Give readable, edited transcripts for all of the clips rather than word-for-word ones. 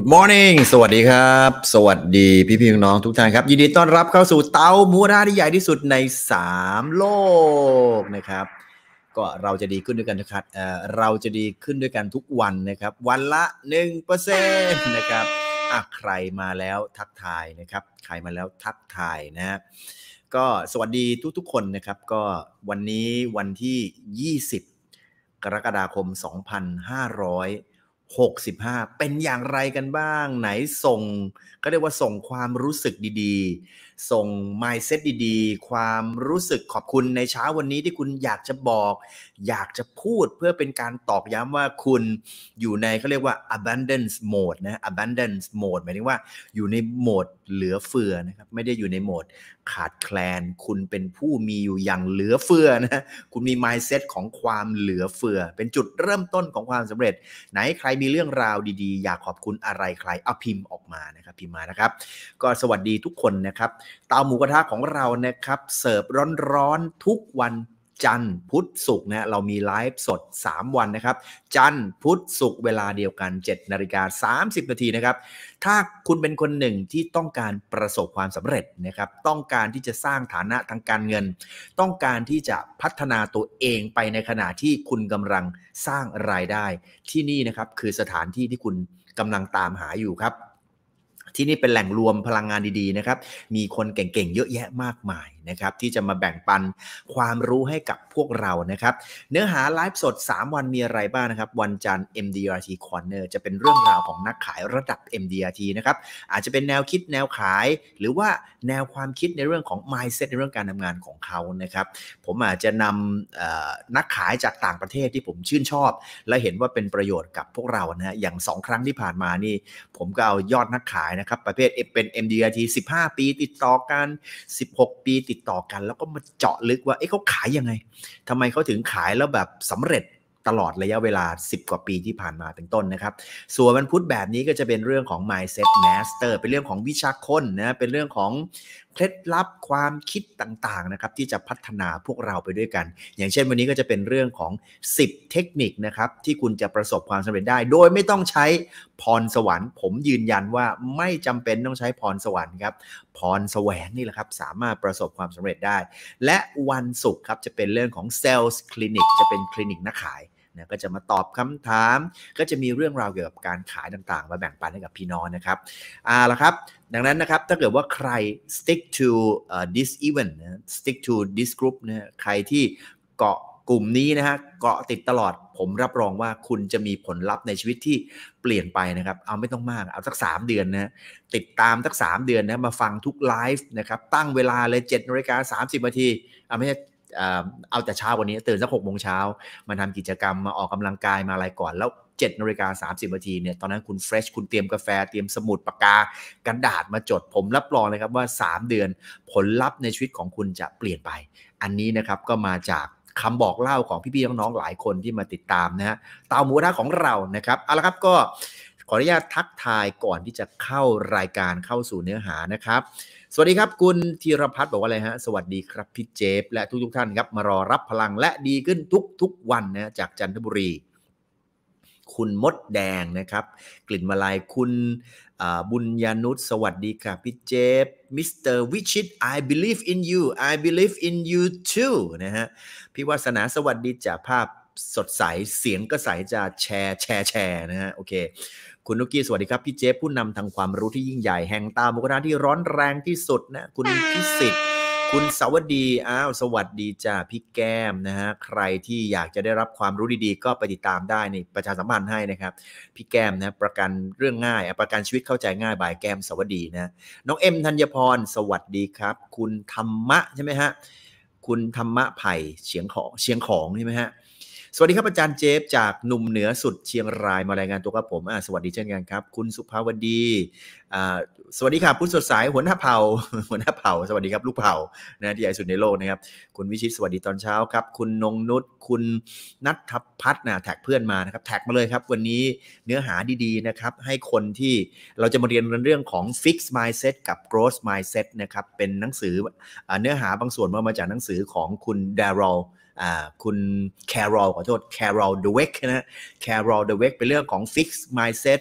Morning สวัสดีครับสวัสดีพี่น้องทุกท่านครับยินดีต้อนรับเข้าสู่เตาหมูกระทะที่ใหญ่ที่สุดใน3โลกนะครับก็เราจะดีขึ้นด้วยกันนะครับเราจะดีขึ้นด้วยกันทุกวันนะครับวันละ 1% นะครับใครมาแล้วทักทายนะครับใครมาแล้วทักทายนะฮะก็สวัสดีทุกคนนะครับก็วันนี้วันที่20กรกฎาคม2565เป็นอย่างไรกันบ้างไหนส่งก็เรียกว่าส่งความรู้สึกดีๆส่ง mindset ดีๆความรู้สึกขอบคุณในเช้าวันนี้ที่คุณอยากจะบอกอยากจะพูดเพื่อเป็นการตอกย้ำว่าคุณอยู่ในเขาเรียกว่า abundance mode นะ abundance mode หมายถึงว่าอยู่ในโหมดเหลือเฟือนะครับไม่ได้อยู่ในโหมดขาดแคลนคุณเป็นผู้มีอยู่อย่างเหลือเฟือนะคุณมี mindset ของความเหลือเฟือเป็นจุดเริ่มต้นของความสำเร็จไหนใครมีเรื่องราวดีๆอยากขอบคุณอะไรใครเอาพิมพ์ออกมานะครับพิมพ์มานะครับก็สวัสดีทุกคนนะครับเตาหมูกระทะของเรานะครับเสิร์ฟร้อนๆทุกวันจันทร์พุธศุกร์นะเรามีไลฟ์สด3วันนะครับจันทร์พุธศุกร์เวลาเดียวกัน 7:30 นาทีนะครับถ้าคุณเป็นคนหนึ่งที่ต้องการประสบความสำเร็จนะครับต้องการที่จะสร้างฐานะทางการเงินต้องการที่จะพัฒนาตัวเองไปในขณะที่คุณกำลังสร้างรายได้ที่นี่นะครับคือสถานที่ที่คุณกำลังตามหาอยู่ครับที่นี่เป็นแหล่งรวมพลังงานดีๆนะครับมีคนเก่งๆเยอะแยะมากมายนะครับที่จะมาแบ่งปันความรู้ให้กับพวกเรานะครับเนื้อหาไลฟ์สด3วันมีอะไรบ้างนะครับวันจันทร์ MDRT Corner จะเป็นเรื่องราวของนักขายระดับ MDRT นะครับอาจจะเป็นแนวคิดแนวขายหรือว่าแนวความคิดในเรื่องของ mindset ในเรื่องการทำงานของเขานะครับผมอาจจะนำนักขายจากต่างประเทศที่ผมชื่นชอบและเห็นว่าเป็นประโยชน์กับพวกเรานะฮะอย่าง2ครั้งที่ผ่านมานี่ผมก็เอายอดนักขายนะครับประเภทเป็น MDRT 15 ปีติดต่อกัน16 ปีติดต่อกันแล้วก็มาเจาะลึกว่าเขาขายยังไงทำไมเขาถึงขายแล้วแบบสำเร็จตลอดระยะเวลา10 กว่าปีที่ผ่านมาเป็นต้นนะครับส่วนวันพุธแบบนี้ก็จะเป็นเรื่องของ mindset master เป็นเรื่องของวิชาคนนะเป็นเรื่องของเคล็ดลับความคิดต่างๆนะครับที่จะพัฒนาพวกเราไปด้วยกันอย่างเช่นวันนี้ก็จะเป็นเรื่องของ10เทคนิคนะครับที่คุณจะประสบความสำเร็จได้โดยไม่ต้องใช้พรสวรรค์ผมยืนยันว่าไม่จำเป็นต้องใช้พรสวรรค์ครับพรแสวงนี่แหละครับสามารถประสบความสำเร็จได้และวันศุกร์ครับจะเป็นเรื่องของ Sales Clinic จะเป็นคลินิกนักขายนะก็จะมาตอบคำถามก็จะมีเรื่องราวเกี่ยวกับการขายต่างๆมาแบ่งปันให้กับพี่น้องนะครับละครับดังนั้นนะครับถ้าเกิดว่าใคร stick to this event นะ stick to this group นะใครที่เกาะกลุ่มนี้นะฮะเกาะติดตลอดผมรับรองว่าคุณจะมีผลลัพธ์ในชีวิตที่เปลี่ยนไปนะครับเอาไม่ต้องมากเอาสัก3 เดือนนะติดตามสัก3 เดือนนะมาฟังทุกไลฟ์นะครับตั้งเวลาเลย 7:30 นาทีไม่ใช่เอาแต่เช้าวันนี้ตื่นสัก 6 โมงเช้ามาทำกิจกรรมมาออกกำลังกายมาอะไรก่อนแล้ว 7:30 นาทีเนี่ยตอนนั้นคุณเฟรชคุณเตรียมกาแฟเตรียมสมุดปากกากระดาษมาจดผมรับรองเลยครับว่า3 เดือนผลลัพธ์ในชีวิตของคุณจะเปลี่ยนไปอันนี้นะครับก็มาจากคำบอกเล่าของพี่ๆน้องๆหลายคนที่มาติดตามนะฮะเตาหมูกระทะของเรานะครับเอาละครับก็ขออนุญาตทักทายก่อนที่จะเข้ารายการเข้าสู่เนื้อหานะครับสวัสดีครับคุณธีรพัฒน์บอกว่าอะไรฮะสวัสดีครับพี่เจฟและทุกท่านครับมารอรับพลังและดีขึ้นทุกวันนะจากจันทบุรีคุณมดแดงนะครับกลิ่นมาลายคุณบุญญานุชสวัสดีครับพี่เจฟมิสเตอร์วิชิต I believe in you I believe in you too นะฮะพี่วาสนาสวัสดีจากภาพสดใสเสียงก็ใสจะแชร์นะฮะโอเคคุณนุกกี้สวัสดีครับพี่เจฟผู้นำทางความรู้ที่ยิ่งใหญ่แห่งตาหมูกระทะที่ร้อนแรงที่สุดนะคุณพิสิทธิ์คุณสวัสดีสวัสดีจ้าพี่แก้มนะฮะใครที่อยากจะได้รับความรู้ดีๆก็ไปติดตามได้ในประชาสัมพันธ์ให้นะครับพี่แก้มนะประกันเรื่องง่ายประกันชีวิตเข้าใจง่ายบายแก้มสวัสดีนะน้องเอ็มธัญพรสวัสดีครับคุณธรรมะใช่ไหมฮะคุณธรรมะไผ่เชียงของใช่ไหมฮะสวัสดีครับอาจารย์เจฟจากหนุ่มเหนือสุดเชียงรายมารายงานตัวกับผมสวัสดีเช่นกันครับคุณสุภาวดีสวัสดีครับผู้สดใสหัวหน้าเผ่าสวัสดีครับลูกเผ่านะที่ใหญ่สุดในโลกนะครับคุณวิชิตสวัสดีตอนเช้าครับคุณนงนุชคุณณัฐพัฒน์แท็กเพื่อนมานะครับแท็กมาเลยครับวันนี้เนื้อหาดีๆนะครับให้คนที่เราจะมาเรียนเรื่องของ Fix Mindset กับ Growth Mindset นะครับเป็นหนังสือเนื้อหาบางส่วนมาจากหนังสือของคุณดารอลคุณแคโรลขอโทษแคโรลเดเวกนะแคโรลเดเวกเป็นเรื่องของ Fix Mindset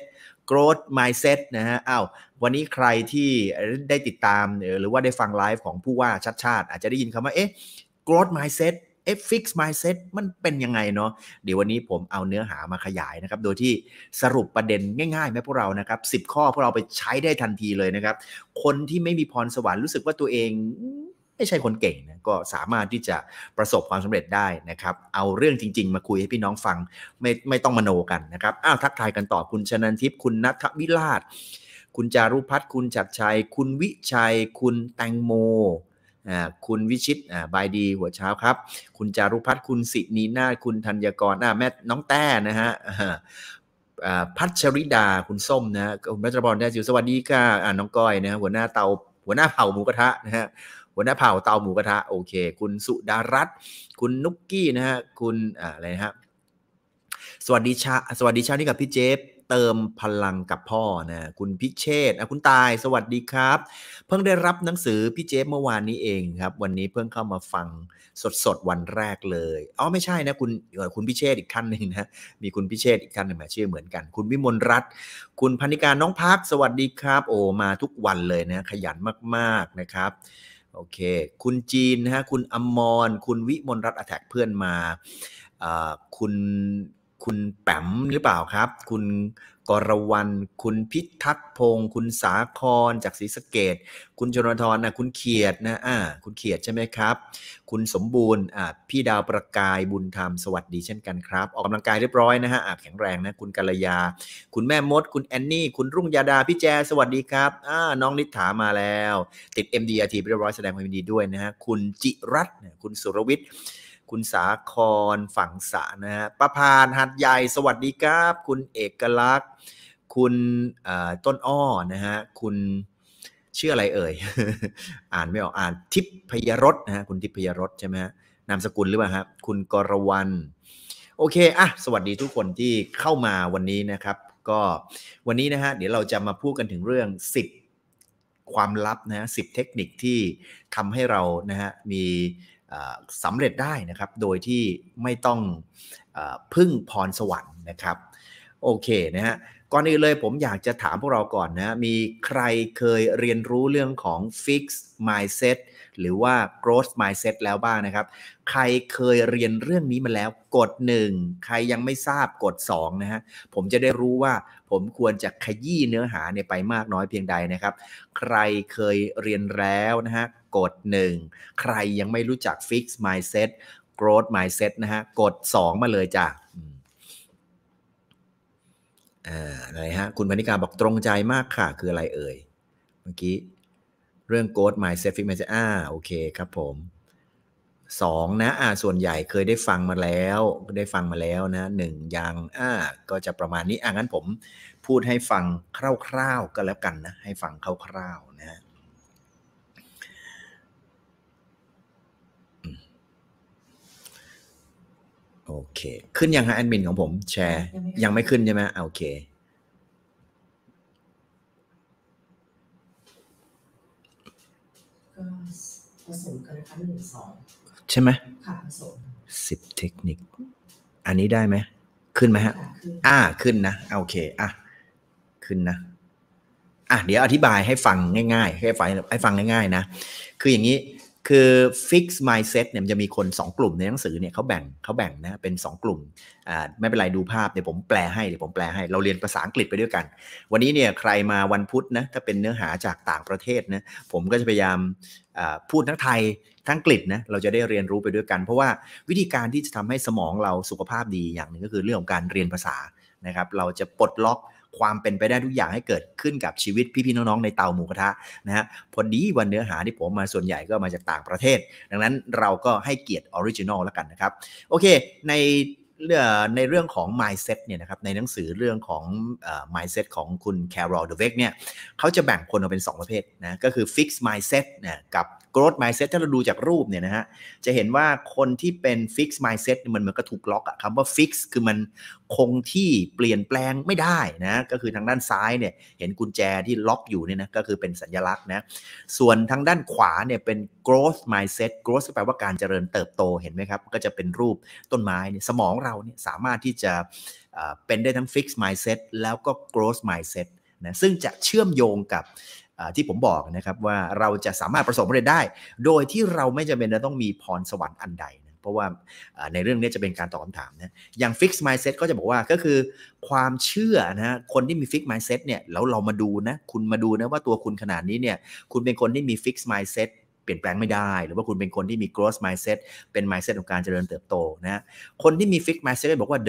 growth mindset นะฮะอ้าววันนี้ใครที่ได้ติดตามหรือว่าได้ฟังไลฟ์ของผู้ว่าชัดชาติอาจจะได้ยินคำว่าgrowth mindset fix mindset มันเป็นยังไงเนาะเดี๋ยววันนี้ผมเอาเนื้อหามาขยายนะครับโดยที่สรุปประเด็นง่ายๆไหมพวกเรานะครับ10 ข้อพวกเราไปใช้ได้ทันทีเลยนะครับคนที่ไม่มีพรสวรรค์รู้สึกว่าตัวเองไม่ใช่คนเก่งนะก็สามารถที่จะประสบความสำเร็จได้นะครับเอาเรื่องจริงๆมาคุยให้พี่น้องฟังไม่ต้องมโนกันนะครับทักทายกันต่อคุณชนันทิพย์คุณณัฐวิราชคุณจารุพัฒน์คุณฉัตรชัยคุณวิชัยคุณแตงโมคุณวิชิตบายดีหัวเช้าครับคุณจารุพัฒน์คุณสินีนาถคุณธัญกรแม่น้องแต้นะฮะพัชริดาคุณส้มนะคุณรัชพรได้จิวสวัสดีค่ะน้องก้อยนะหัวหน้าเผ่าหมูกระทะนะฮะหัวหน้าเผ่าเตาหมูกระทะโอเคคุณสุดารัตน์คุณนุกกี้นะฮะคุณอะไรนะฮะสวัสดีเช้านี้กับพี่เจฟเติมพลังกับพ่อนะคุณพิเชษคุณตายสวัสดีครับเพิ่งได้รับหนังสือพี่เจฟเมื่อวานนี้เองครับวันนี้เพิ่งเข้ามาฟังสดวันแรกเลยไม่ใช่นะคุณพิเชษอีกท่านหนึ่งนะมีคุณพิเชษอีกท่านหนึ่งมาชื่อเหมือนกันคุณวิมลรัตน์คุณพนิการน้องพักสวัสดีครับมาทุกวันเลยนะขยันมากๆนะครับโอเคคุณจีนนะฮะคุณอมรคุณวิมลรัตน์แท็กเพื่อนมาคุณแปมหรือเปล่าครับคุณกรวรรณคุณพิทักษ์พงศ์คุณสาครจากศรีสะเกษคุณชนทรคุณเขียดนะคุณเขียดใช่ไหมครับคุณสมบูรณ์พี่ดาวประกายบุญธรรมสวัสดีเช่นกันครับออกกำลังกายเรียบร้อยนะฮะแข็งแรงนะคุณกัลยาคุณแม่มดคุณแอนนี่คุณรุ่งยาดาพี่แจสวัสดีครับน้องนิษฐามาแล้วติด MDRT เรียบร้อยแสดงความยินดีด้วยนะฮะคุณจิรัตน์คุณสุรวิทย์คุณสาครฝั่งสะนะฮะประพานหัดใหญ่สวัสดีครับคุณเอกลักษณ์คุณต้นอ้อนะฮะคุณชื่ออะไรเอ่ย อ่านไม่ออกทิพยรสนะฮะคุณทิพยรสใช่ไหมฮะนามสกุลหรือเปล่าครับคุณกรวรรณโอเคสวัสดีทุกคนที่เข้ามาวันนี้นะครับก็วันนี้นะฮะเดี๋ยวเราจะมาพูดกันถึงเรื่อง10ความลับนะฮะ10เทคนิคที่ทำให้เรานะฮะมีสำเร็จได้นะครับโดยที่ไม่ต้องพึ่งพรสวรรค์นะครับโอเคนะฮะก่อนอื่นเลยผมอยากจะถามพวกเราก่อนนะมีใครเคยเรียนรู้เรื่องของ fix mindset หรือว่า growth mindset แล้วบ้างนะครับใครเคยเรียนเรื่องนี้มาแล้วกด1ใครยังไม่ทราบกด2นะฮะผมจะได้รู้ว่าผมควรจะขยี้เนื้อหาเนี่ยไปมากน้อยเพียงใดนะครับใครเคยเรียนแล้วนะฮะกด1ใครยังไม่รู้จัก fix mindset growth mindset นะฮะกด2มาเลยจ้ะอะไรฮะคุณพนิกาบอกตรงใจมากค่ะคืออะไรเอ่ยเมื่อกี้เรื่อง growth mindset fix mindset โอเคครับผม2นะส่วนใหญ่เคยได้ฟังมาแล้วนะ1ยังก็จะประมาณนี้งั้นผมพูดให้ฟังคร่าวๆก็แล้วกันนะให้ฟังคร่าวๆนะโอเคขึ้นยังฮะแอดมินของผมแชร์ยังไม่ขึ้นใช่ไหมโอเคก็ผสมกันนะคะ1-2ใช่ไหมค่ะผสม 10เทคนิคอันนี้ได้ไหมขึ้นไหมฮะขึ้นนะโอเคขึ้นนะเดี๋ยวอธิบายให้ฟังง่ายๆให้ฟังง่ายๆนะคืออย่างนี้คือ fix mindset เนี่ยมันจะมีคน2กลุ่มในหนังสือเนี่ยเขาแบ่งนะเป็น2กลุ่มไม่เป็นไรดูภาพเดี๋ยวผมแปลให้เราเรียนภาษาอังกฤษไปด้วยกันวันนี้เนี่ยใครมาวันพุธนะถ้าเป็นเนื้อหาจากต่างประเทศนะผมก็จะพยายามพูดทั้งไทยทั้งอังกฤษนะเราจะได้เรียนรู้ไปด้วยกันเพราะว่าวิธีการที่จะทำให้สมองเราสุขภาพดีอย่างหนึ่งก็คือเรื่องของการเรียนภาษานะครับเราจะปลดล็อกความเป็นไปได้ทุกอย่างให้เกิดขึ้นกับชีวิตพี่ๆน้องๆในเตาหมูกระทะนะฮะพอดีวันเนื้อหาที่ผมมาส่วนใหญ่ก็มาจากต่างประเทศดังนั้นเราก็ให้เกียรติออริจินอลแล้วกันนะครับโอเคในเรื่องของ mindset เนี่ยนะครับในหนังสือเรื่องของmindset ของคุณ Carol Dweck เนี่ยเขาจะแบ่งคนออกเป็น2ประเภทนะก็คือ fix mindset นะกับ growth mindset ถ้าเราดูจากรูปเนี่ยนะฮะจะเห็นว่าคนที่เป็น fix mindset มันเหมือนกับถูกล็อกคำว่า fix คือมันคงที่เปลี่ยนแปลงไม่ได้นะก็คือทางด้านซ้ายเนี่ยเห็นกุญแจที่ล็อกอยู่เนี่ยนะก็คือเป็นสัญลักษณ์นะส่วนทางด้านขวาเนี่ยเป็น growth mindset growth แปลว่าการเจริญเติบโตเห็นไหมครับก็จะเป็นรูปต้นไม้เนี่ยสมองเราเนี่ยสามารถที่จะเป็นได้ทั้ง fixed mindset แล้วก็ growth mindset นะซึ่งจะเชื่อมโยงกับที่ผมบอกนะครับว่าเราจะสามารถประสบผลสำเร็จได้โดยที่เราไม่จำเป็นจะต้องมีพรสวรรค์อันใดนะเพราะว่าในเรื่องนี้จะเป็นการตอบคำถามนะอย่าง fixed mindset ก็จะบอกว่าก็คือความเชื่อนะคนที่มี fixed mindset เนี่ยแล้วเรามาดูนะคุณมาดูนะว่าตัวคุณขนาดนี้เนี่ยคุณเป็นคนที่มี fixed mindset เปลี่ยนแปลงไม่ได้หรือว่าคุณเป็นคนที่มี growth mindset เป็น mindset ของการเจริญเติบโตนะคนที่มี fixed mindset บอกว่า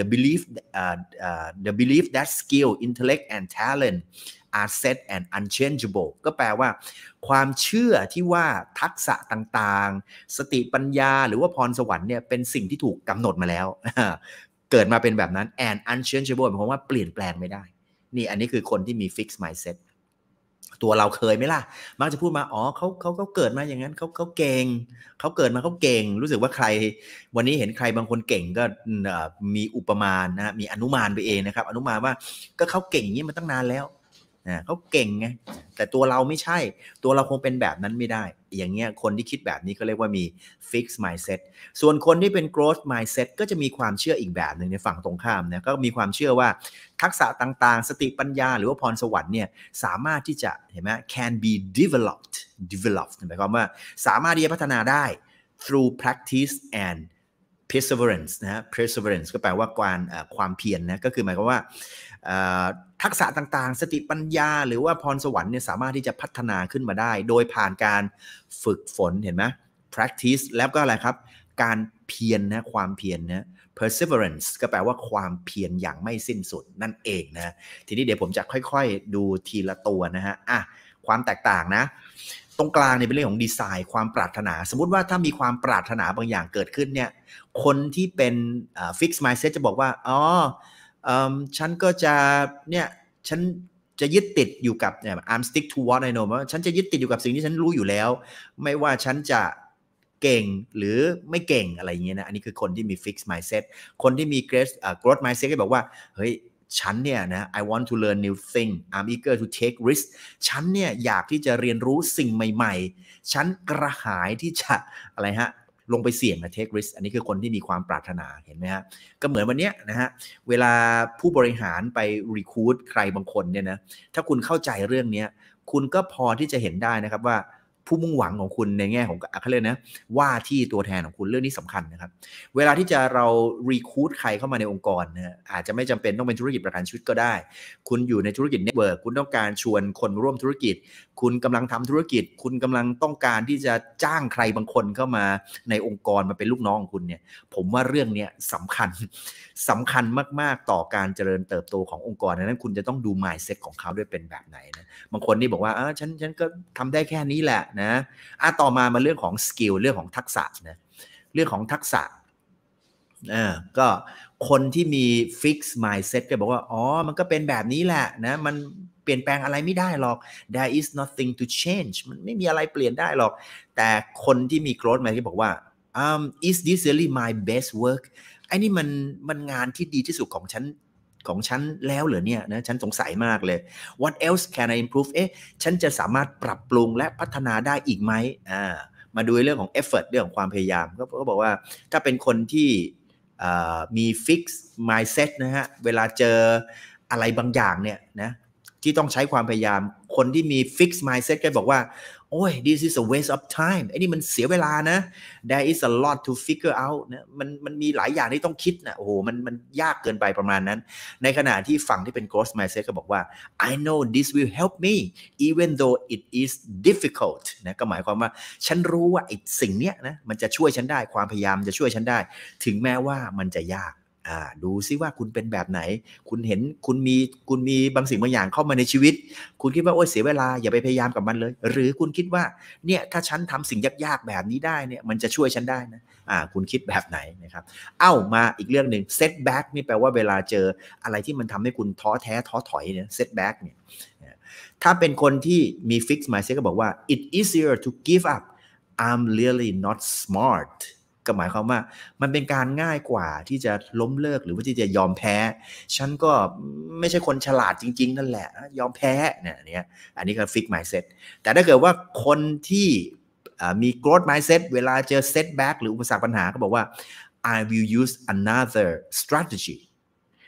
the belief that skill intellect and talent are set and unchangeable ก็แปลว่าความเชื่อที่ว่าทักษะต่างๆสติปัญญาหรือว่าพรสวรรค์เนี่ยเป็นสิ่งที่ถูกกำหนดมาแล้วเกิดมาเป็นแบบนั้น and unchangeable หมายความว่าเปลี่ยนแปลงไม่ได้นี่อันนี้คือคนที่มี fixed mindset ตัวเราเคยไหมล่ะมักจะพูดมาอ๋อเขาเกิดมาอย่างนั้นเขาเก่งเขาเกิดมาเขาเก่งรู้สึกว่าใครวันนี้เห็นใครบางคนเก่งก็มีอุปมานะมีอนุมานไปเองนะครับอนุมานว่าก็เขาเก่งอย่างนี้มาตั้งนานแล้วเขาเก่งไงแต่ตัวเราไม่ใช่ตัวเราคงเป็นแบบนั้นไม่ได้อย่างเงี้ยคนที่คิดแบบนี้ก็เรียกว่ามี fixed mindset ส่วนคนที่เป็น growth mindset ก็จะมีความเชื่ออีกแบบหนึ่งในฝั่งตรงข้ามนะก็มีความเชื่อว่าทักษะต่างๆสติปัญญาหรือว่าพรสวรรค์เนี่ยสามารถที่จะเห็นไหม can be developed หมายความว่าสามารถที่จะพัฒนาได้ through practice and perseverance นะฮะ perseverance ก็แปลว่าความเพียรนะก็คือหมายความว่าทักษะต่างๆสติปัญญาหรือว่าพรสวรรค์เนี่ยสามารถที่จะพัฒนาขึ้นมาได้โดยผ่านการฝึกฝนเห็นไหม practice แล้วก็อะไรครับการเพียรนะความเพียรนะ perseverance ก็แปลว่าความเพียรอย่างไม่สิ้นสุดนั่นเองนะทีนี้เดี๋ยวผมจะค่อยๆดูทีละตัวนะฮะความแตกต่างนะตรงกลางเนี่ยเป็นเรื่องของดีไซน์ความปรารถนาสมมุติว่าถ้ามีความปรารถนาบางอย่างเกิดขึ้นเนี่ยคนที่เป็นfixed mindset จะบอกว่าฉันก็จะเนี่ยฉันจะยึดติดอยู่กับI'm stick to what I know ว่าฉันจะยึดติดอยู่กับสิ่งที่ฉันรู้อยู่แล้วไม่ว่าฉันจะเก่งหรือไม่เก่งอะไรอย่างเงี้ยนะอันนี้คือคนที่มี fixed mindset คนที่มี growth mindset ก็บอกว่าเฮ้ยฉันเนี่ยนะ I want to learn new thing I'm eager to take risk ฉันเนี่ยอยากที่จะเรียนรู้สิ่งใหม่ๆฉันกระหายที่จะอะไรฮะลงไปเสี่ยงนะ take risk อันนี้คือคนที่มีความปรารถนาเห็นไหมฮะก็เหมือนวันนี้นะฮะเวลาผู้บริหารไป recruit ใครบางคนเนี่ยนะถ้าคุณเข้าใจเรื่องนี้คุณก็พอที่จะเห็นได้นะครับว่าผู้มุ่งหวังของคุณในแง่ของเขาเรียกนะว่าที่ตัวแทนของคุณเรื่องนี้สำคัญนะครับเวลาที่จะเรา recruit ใครเข้ามาในองค์กรนะอาจจะไม่จำเป็นต้องเป็นธุรกิจประกันชีวิตก็ได้คุณอยู่ในธุรกิจ network คุณต้องการชวนคนร่วมธุรกิจคุณกำลังทำธุรกิจคุณกำลังต้องการที่จะจ้างใครบางคนเข้ามาในองค์กรมาเป็นลูกน้องของคุณเนี่ยผมว่าเรื่องนี้สำคัญมากๆต่อการเจริญเติบโตขององค์กรดังนั้นคุณจะต้องดู mindset ของเขาด้วยเป็นแบบไหนนะบางคนที่บอกว่าฉันก็ทำได้แค่นี้แหละนะต่อมาเรื่องของสกิลเรื่องของทักษะนะเรื่องของทักษะก็คนที่มี fixed mindset ก็บอกว่ามันก็เป็นแบบนี้แหละนะมันเปลี่ยนแปลงอะไรไม่ได้หรอก there is nothing to change มันไม่มีอะไรเปลี่ยนได้หรอกแต่คนที่มี growth mindset บอกว่าis this really my best work ไอ้นี่มันงานที่ดีที่สุดของฉันแล้วเหรอเนี่ยนะฉันสงสัยมากเลย what else can I improve ฉันจะสามารถปรับปรุงและพัฒนาได้อีกไหมมาดูเรื่องของ effort เรื่องของความพยายามก็บอกว่าถ้าเป็นคนที่มี fixed mindset นะฮะเวลาเจออะไรบางอย่างเนี่ยนะที่ต้องใช้ความพยายามคนที่มี fixed mindset ก็บอกว่าโอ้ย this is a waste of time ไอ้นี่มันเสียเวลานะ there is a lot to figure out นะมันมีหลายอย่างที่ต้องคิดนะโอ้โหมันยากเกินไปประมาณนั้นในขณะที่ฝั่งที่เป็น growth mindset ก็บอกว่า I know this will help me even though it is difficult นะก็หมายความว่าฉันรู้ว่าไอ้สิ่งเนี้ยนะมันจะช่วยฉันได้ความพยายามจะช่วยฉันได้ถึงแม้ว่ามันจะยากดูซิว่าคุณเป็นแบบไหนคุณเห็นคุณมีบางสิ่งบางอย่างเข้ามาในชีวิตคุณคิดว่าโอ๊ยเสียเวลาอย่าไปพยายามกับมันเลยหรือคุณคิดว่าเนี่ยถ้าฉันทำสิ่งยากๆแบบนี้ได้เนี่ยมันจะช่วยฉันได้นะคุณคิดแบบไหนนะครับมาอีกเรื่องหนึ่ง setback นี่แปลว่าเวลาเจออะไรที่มันทำให้คุณท้อแท้ท้อถอยเนี่ย setback เนี่ยถ้าเป็นคนที่มี fixed mindset ก็บอกว่า it easier to give up I'm really not smartก็หมายความว่ามันเป็นการง่ายกว่าที่จะล้มเลิกหรือว่าที่จะยอมแพ้ฉันก็ไม่ใช่คนฉลาดจริงๆนั่นแหละยอมแพ้เนี่ยอันนี้ก็ fixed mindset แต่ถ้าเกิดว่าคนที่มี growth mindset เวลาเจอ setback หรืออุปสรรคปัญหาก็บอกว่า I will use another strategy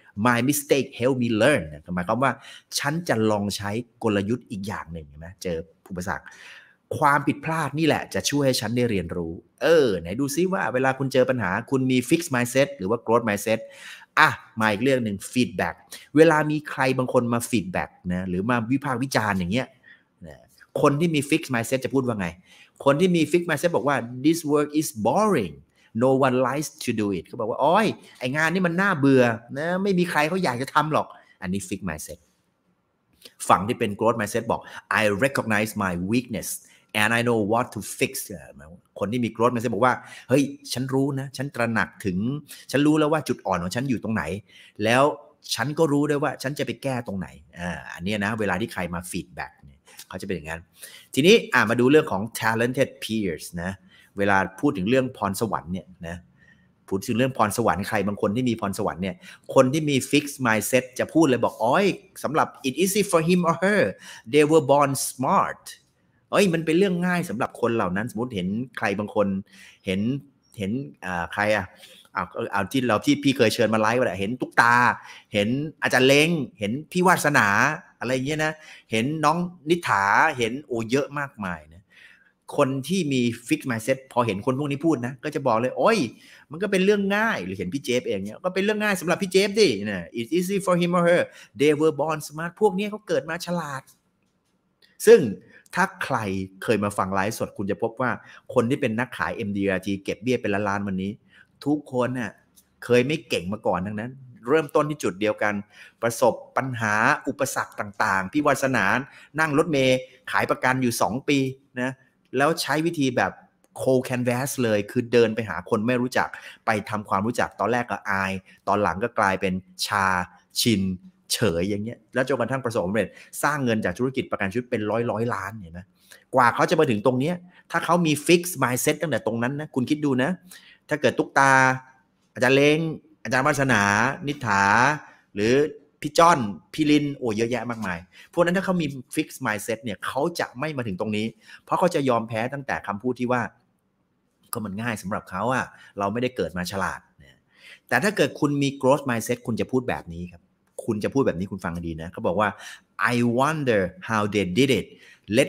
my mistake help me learn หมายความว่าฉันจะลองใช้กลยุทธ์อีกอย่างหนึ่งเห็นไหมเจออุปสรรคความผิดพลาดนี่แหละจะช่วยให้ฉันได้เรียนรู้ไหนดูซิว่าเวลาคุณเจอปัญหาคุณมี fix mindset หรือว่า growth mindset มาอีกเรื่องหนึ่ง feedback เวลามีใครบางคนมา feedback นะหรือมาวิพากษ์วิจารณ์อย่างเงี้ยคนที่มี fix mindset จะพูดว่าไงคนที่มี fix mindset บอกว่า this work is boring no one likes to do it เขาบอกว่าโอ้ยไองานนี้มันน่าเบื่อนะไม่มีใครเขาอยากจะทำหรอกอันนี้ fix mindset ฝั่งที่เป็น growth mindset บอก I recognize my weakness and I know what to fix คนที่มี growth mindset บอกว่าเฮ้ยฉันรู้นะฉันตระหนักถึงฉันรู้แล้วว่าจุดอ่อนของฉันอยู่ตรงไหนแล้วฉันก็รู้ด้วยว่าฉันจะไปแก้ตรงไหนอันนี้นะเวลาที่ใครมา feedback เนี่ยเขาจะเป็นอย่างนั้นทีนี้มาดูเรื่องของ talented peers นะเวลาพูดถึงเรื่องพรสวรรค์เนี่ยนะพูดถึงเรื่องพรสวรรค์ใครบางคนที่มีพรสวรรค์เนี่ยคนที่มี fixed mindset จะพูดเลยบอกอ๋อสำหรับ it easy for him or her they were born smart มันเป็นเรื่องง่ายสำหรับคนเหล่านั้นสมมติเห็นใครบางคนเห็นใครเอาที่พี่เคยเชิญมาไลฟ์ว่าเห็นตุ๊กตาเห็นอาจารย์เล้งเห็นพี่วาสนาอะไรเงี้ยนะเห็นน้องนิถาเห็นเยอะมากมายนะคนที่มี fixed mindset พอเห็นคนพวกนี้พูดนะก็จะบอกเลยมันก็เป็นเรื่องง่ายหรือเห็นพี่เจฟเองเนี่ยก็เป็นเรื่องง่ายสำหรับพี่เจฟดินะ it's easy for him or her they were born smart พวกนี้เขาเกิดมาฉลาดซึ่งถ้าใครเคยมาฟังไลฟ์สดคุณจะพบว่าคนที่เป็นนักขาย MDRT เก็บเบี้ยเป็นล้านๆวันนี้ทุกคนน่ะเคยไม่เก่งมาก่อนทั้งนั้นเริ่มต้นที่จุดเดียวกันประสบปัญหาอุปสรรคต่างๆพี่วาสนานั่งรถเมล์ขายประกันอยู่2ปีนะแล้วใช้วิธีแบบ cold canvas เลยคือเดินไปหาคนไม่รู้จักไปทำความรู้จักตอนแรกก็อายตอนหลังก็กลายเป็นชาชินเฉยอย่างเงี้ยแล้วจนกระทั่งประสบความสำเร็จสร้างเงินจากธุรกิจประกันชีวิตเป็นร้อยล้านเห็นไหมกว่าเขาจะมาถึงตรงนี้ถ้าเขามี fix mindset ตั้งแต่ตรงนั้นนะคุณคิดดูนะถ้าเกิดตุ๊กตาอาจารย์เล้งอาจารย์วาสนานิถาหรือพี่จ้อนพี่ลินเยอะแยะมากมายพวกนั้นถ้าเขามี fix mindset เนี่ยเขาจะไม่มาถึงตรงนี้เพราะเขาจะยอมแพ้ตั้งแต่คำพูดที่ว่าก็มันง่ายสำหรับเขาเราไม่ได้เกิดมาฉลาดแต่ถ้าเกิดคุณมี growth mindset คุณจะพูดแบบนี้ครับคุณจะพูดแบบนี้คุณฟังดีนะเขาบอกว่า I wonder how they did it let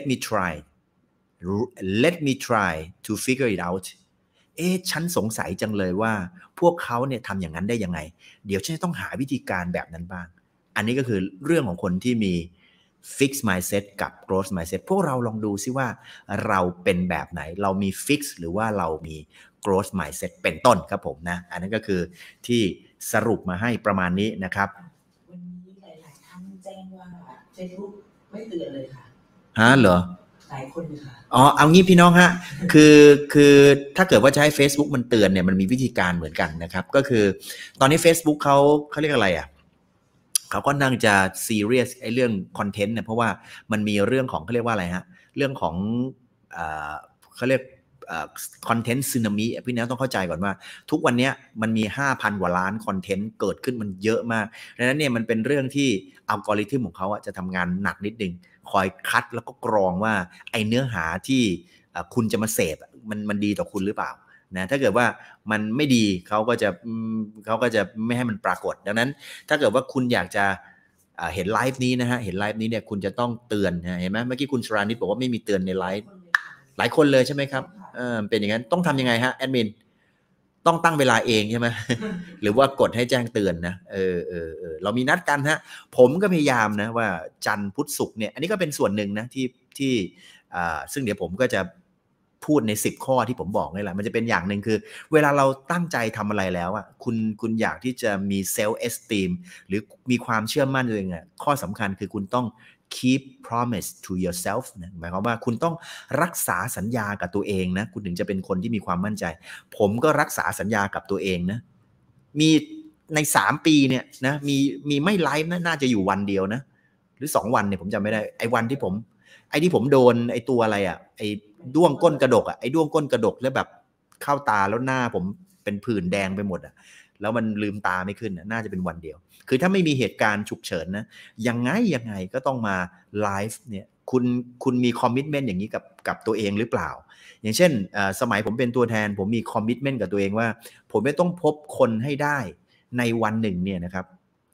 me try to figure it out ฉันสงสัยจังเลยว่าพวกเขาเนี่ยทำอย่างนั้นได้ยังไงเดี๋ยวฉันจะต้องหาวิธีการแบบนั้นบ้างอันนี้ก็คือเรื่องของคนที่มี fix mindset กับ growth mindset พวกเราลองดูซิว่าเราเป็นแบบไหนเรามี fix หรือว่าเรามี growth mindset เป็นต้นครับผมนะอันนั้นก็คือที่สรุปมาให้ประมาณนี้นะครับวันนี้หลายๆท่านแจ้งว่า Facebook ไม่เตือนเลยค่ะเหรอหลายคนค่ะเอางี้พี่น้องฮะคือถ้าเกิดว่าจะให้ Facebook มันเตือนเนี่ยมันมีวิธีการเหมือนกันนะครับก็คือตอนนี้ Facebook เขาเรียกอะไรเขาก็นั่งจะซีเรียสไอ้เรื่องคอนเทนต์เนี่ยเพราะว่ามันมีเรื่องของเขาเรียกว่าอะไรฮะเรื่องของเขาเรียกคอนเทนต์สึนามิพี่น้องต้องเข้าใจก่อนว่าทุกวันนี้มันมี 5,000 กว่าล้านคอนเทนต์เกิดขึ้นมันเยอะมากดังนั้นเนี่ยมันเป็นเรื่องที่อัลกอริทึมของเขาจะทำงานหนักนิดนึงคอยคัดแล้วก็กรองว่าไอ้เนื้อหาที่คุณจะมาเสพมันดีต่อคุณหรือเปล่านะถ้าเกิดว่ามันไม่ดีเขาก็จะไม่ให้มันปรากฏดังนั้นถ้าเกิดว่าคุณอยากจะเห็นไลฟ์นี้นะฮะเห็นไลฟ์นี้เนี่ยคุณจะต้องเตือนนะเห็นไหมเมื่อกี้คุณชรานิตบอกว่าไม่มีเตือนในไลฟ์หลายคนเลยใช่ไหมครับเป็นอย่างนั้นต้องทำยังไงฮะแอดมินต้องตั้งเวลาเองใช่ไหม หรือว่ากดให้แจ้งเตือนนะเรามีนัดกันฮะผมก็พยายามนะว่าจันทร์พุธศุกร์เนี่ยอันนี้ก็เป็นส่วนหนึ่งนะที่ซึ่งเดี๋ยวผมก็จะพูดใน10ข้อที่ผมบอกนี่แหละมันจะเป็นอย่างหนึ่งคือเวลาเราตั้งใจทำอะไรแล้วคุณอยากที่จะมี self esteem หรือมีความเชื่อมั่นตัวเองข้อสำคัญคือคุณต้อง keep promise to yourself นะหมายความว่าคุณต้องรักษาสัญญากับตัวเองนะคุณถึงจะเป็นคนที่มีความมั่นใจผมก็รักษาสัญญากับตัวเองนะมีใน3ปีเนี่ยนะมีไม่ไลฟ์นะน่าจะอยู่วันเดียวนะหรือ2วันเนี่ยผมจำไม่ได้ไอ้วันที่ผมโดนไอ้ตัวอะไรไอ้ด้วงก้นกระดกไอ้ด้วงก้นกระดกแล้วแบบเข้าตาแล้วหน้าผมเป็นผื่นแดงไปหมดแล้วมันลืมตาไม่ขึ้นน่าจะเป็นวันเดียวคือถ้าไม่มีเหตุการณ์ฉุกเฉินนะยังไงก็ต้องมาไลฟ์เนี่ยคุณมีคอมมิตเมนต์อย่างนี้กับตัวเองหรือเปล่าอย่างเช่นสมัยผมเป็นตัวแทนผมมีคอมมิตเมนต์กับตัวเองว่าผมไม่ต้องพบคนให้ได้ในวันหนึ่งเนี่ยนะครับ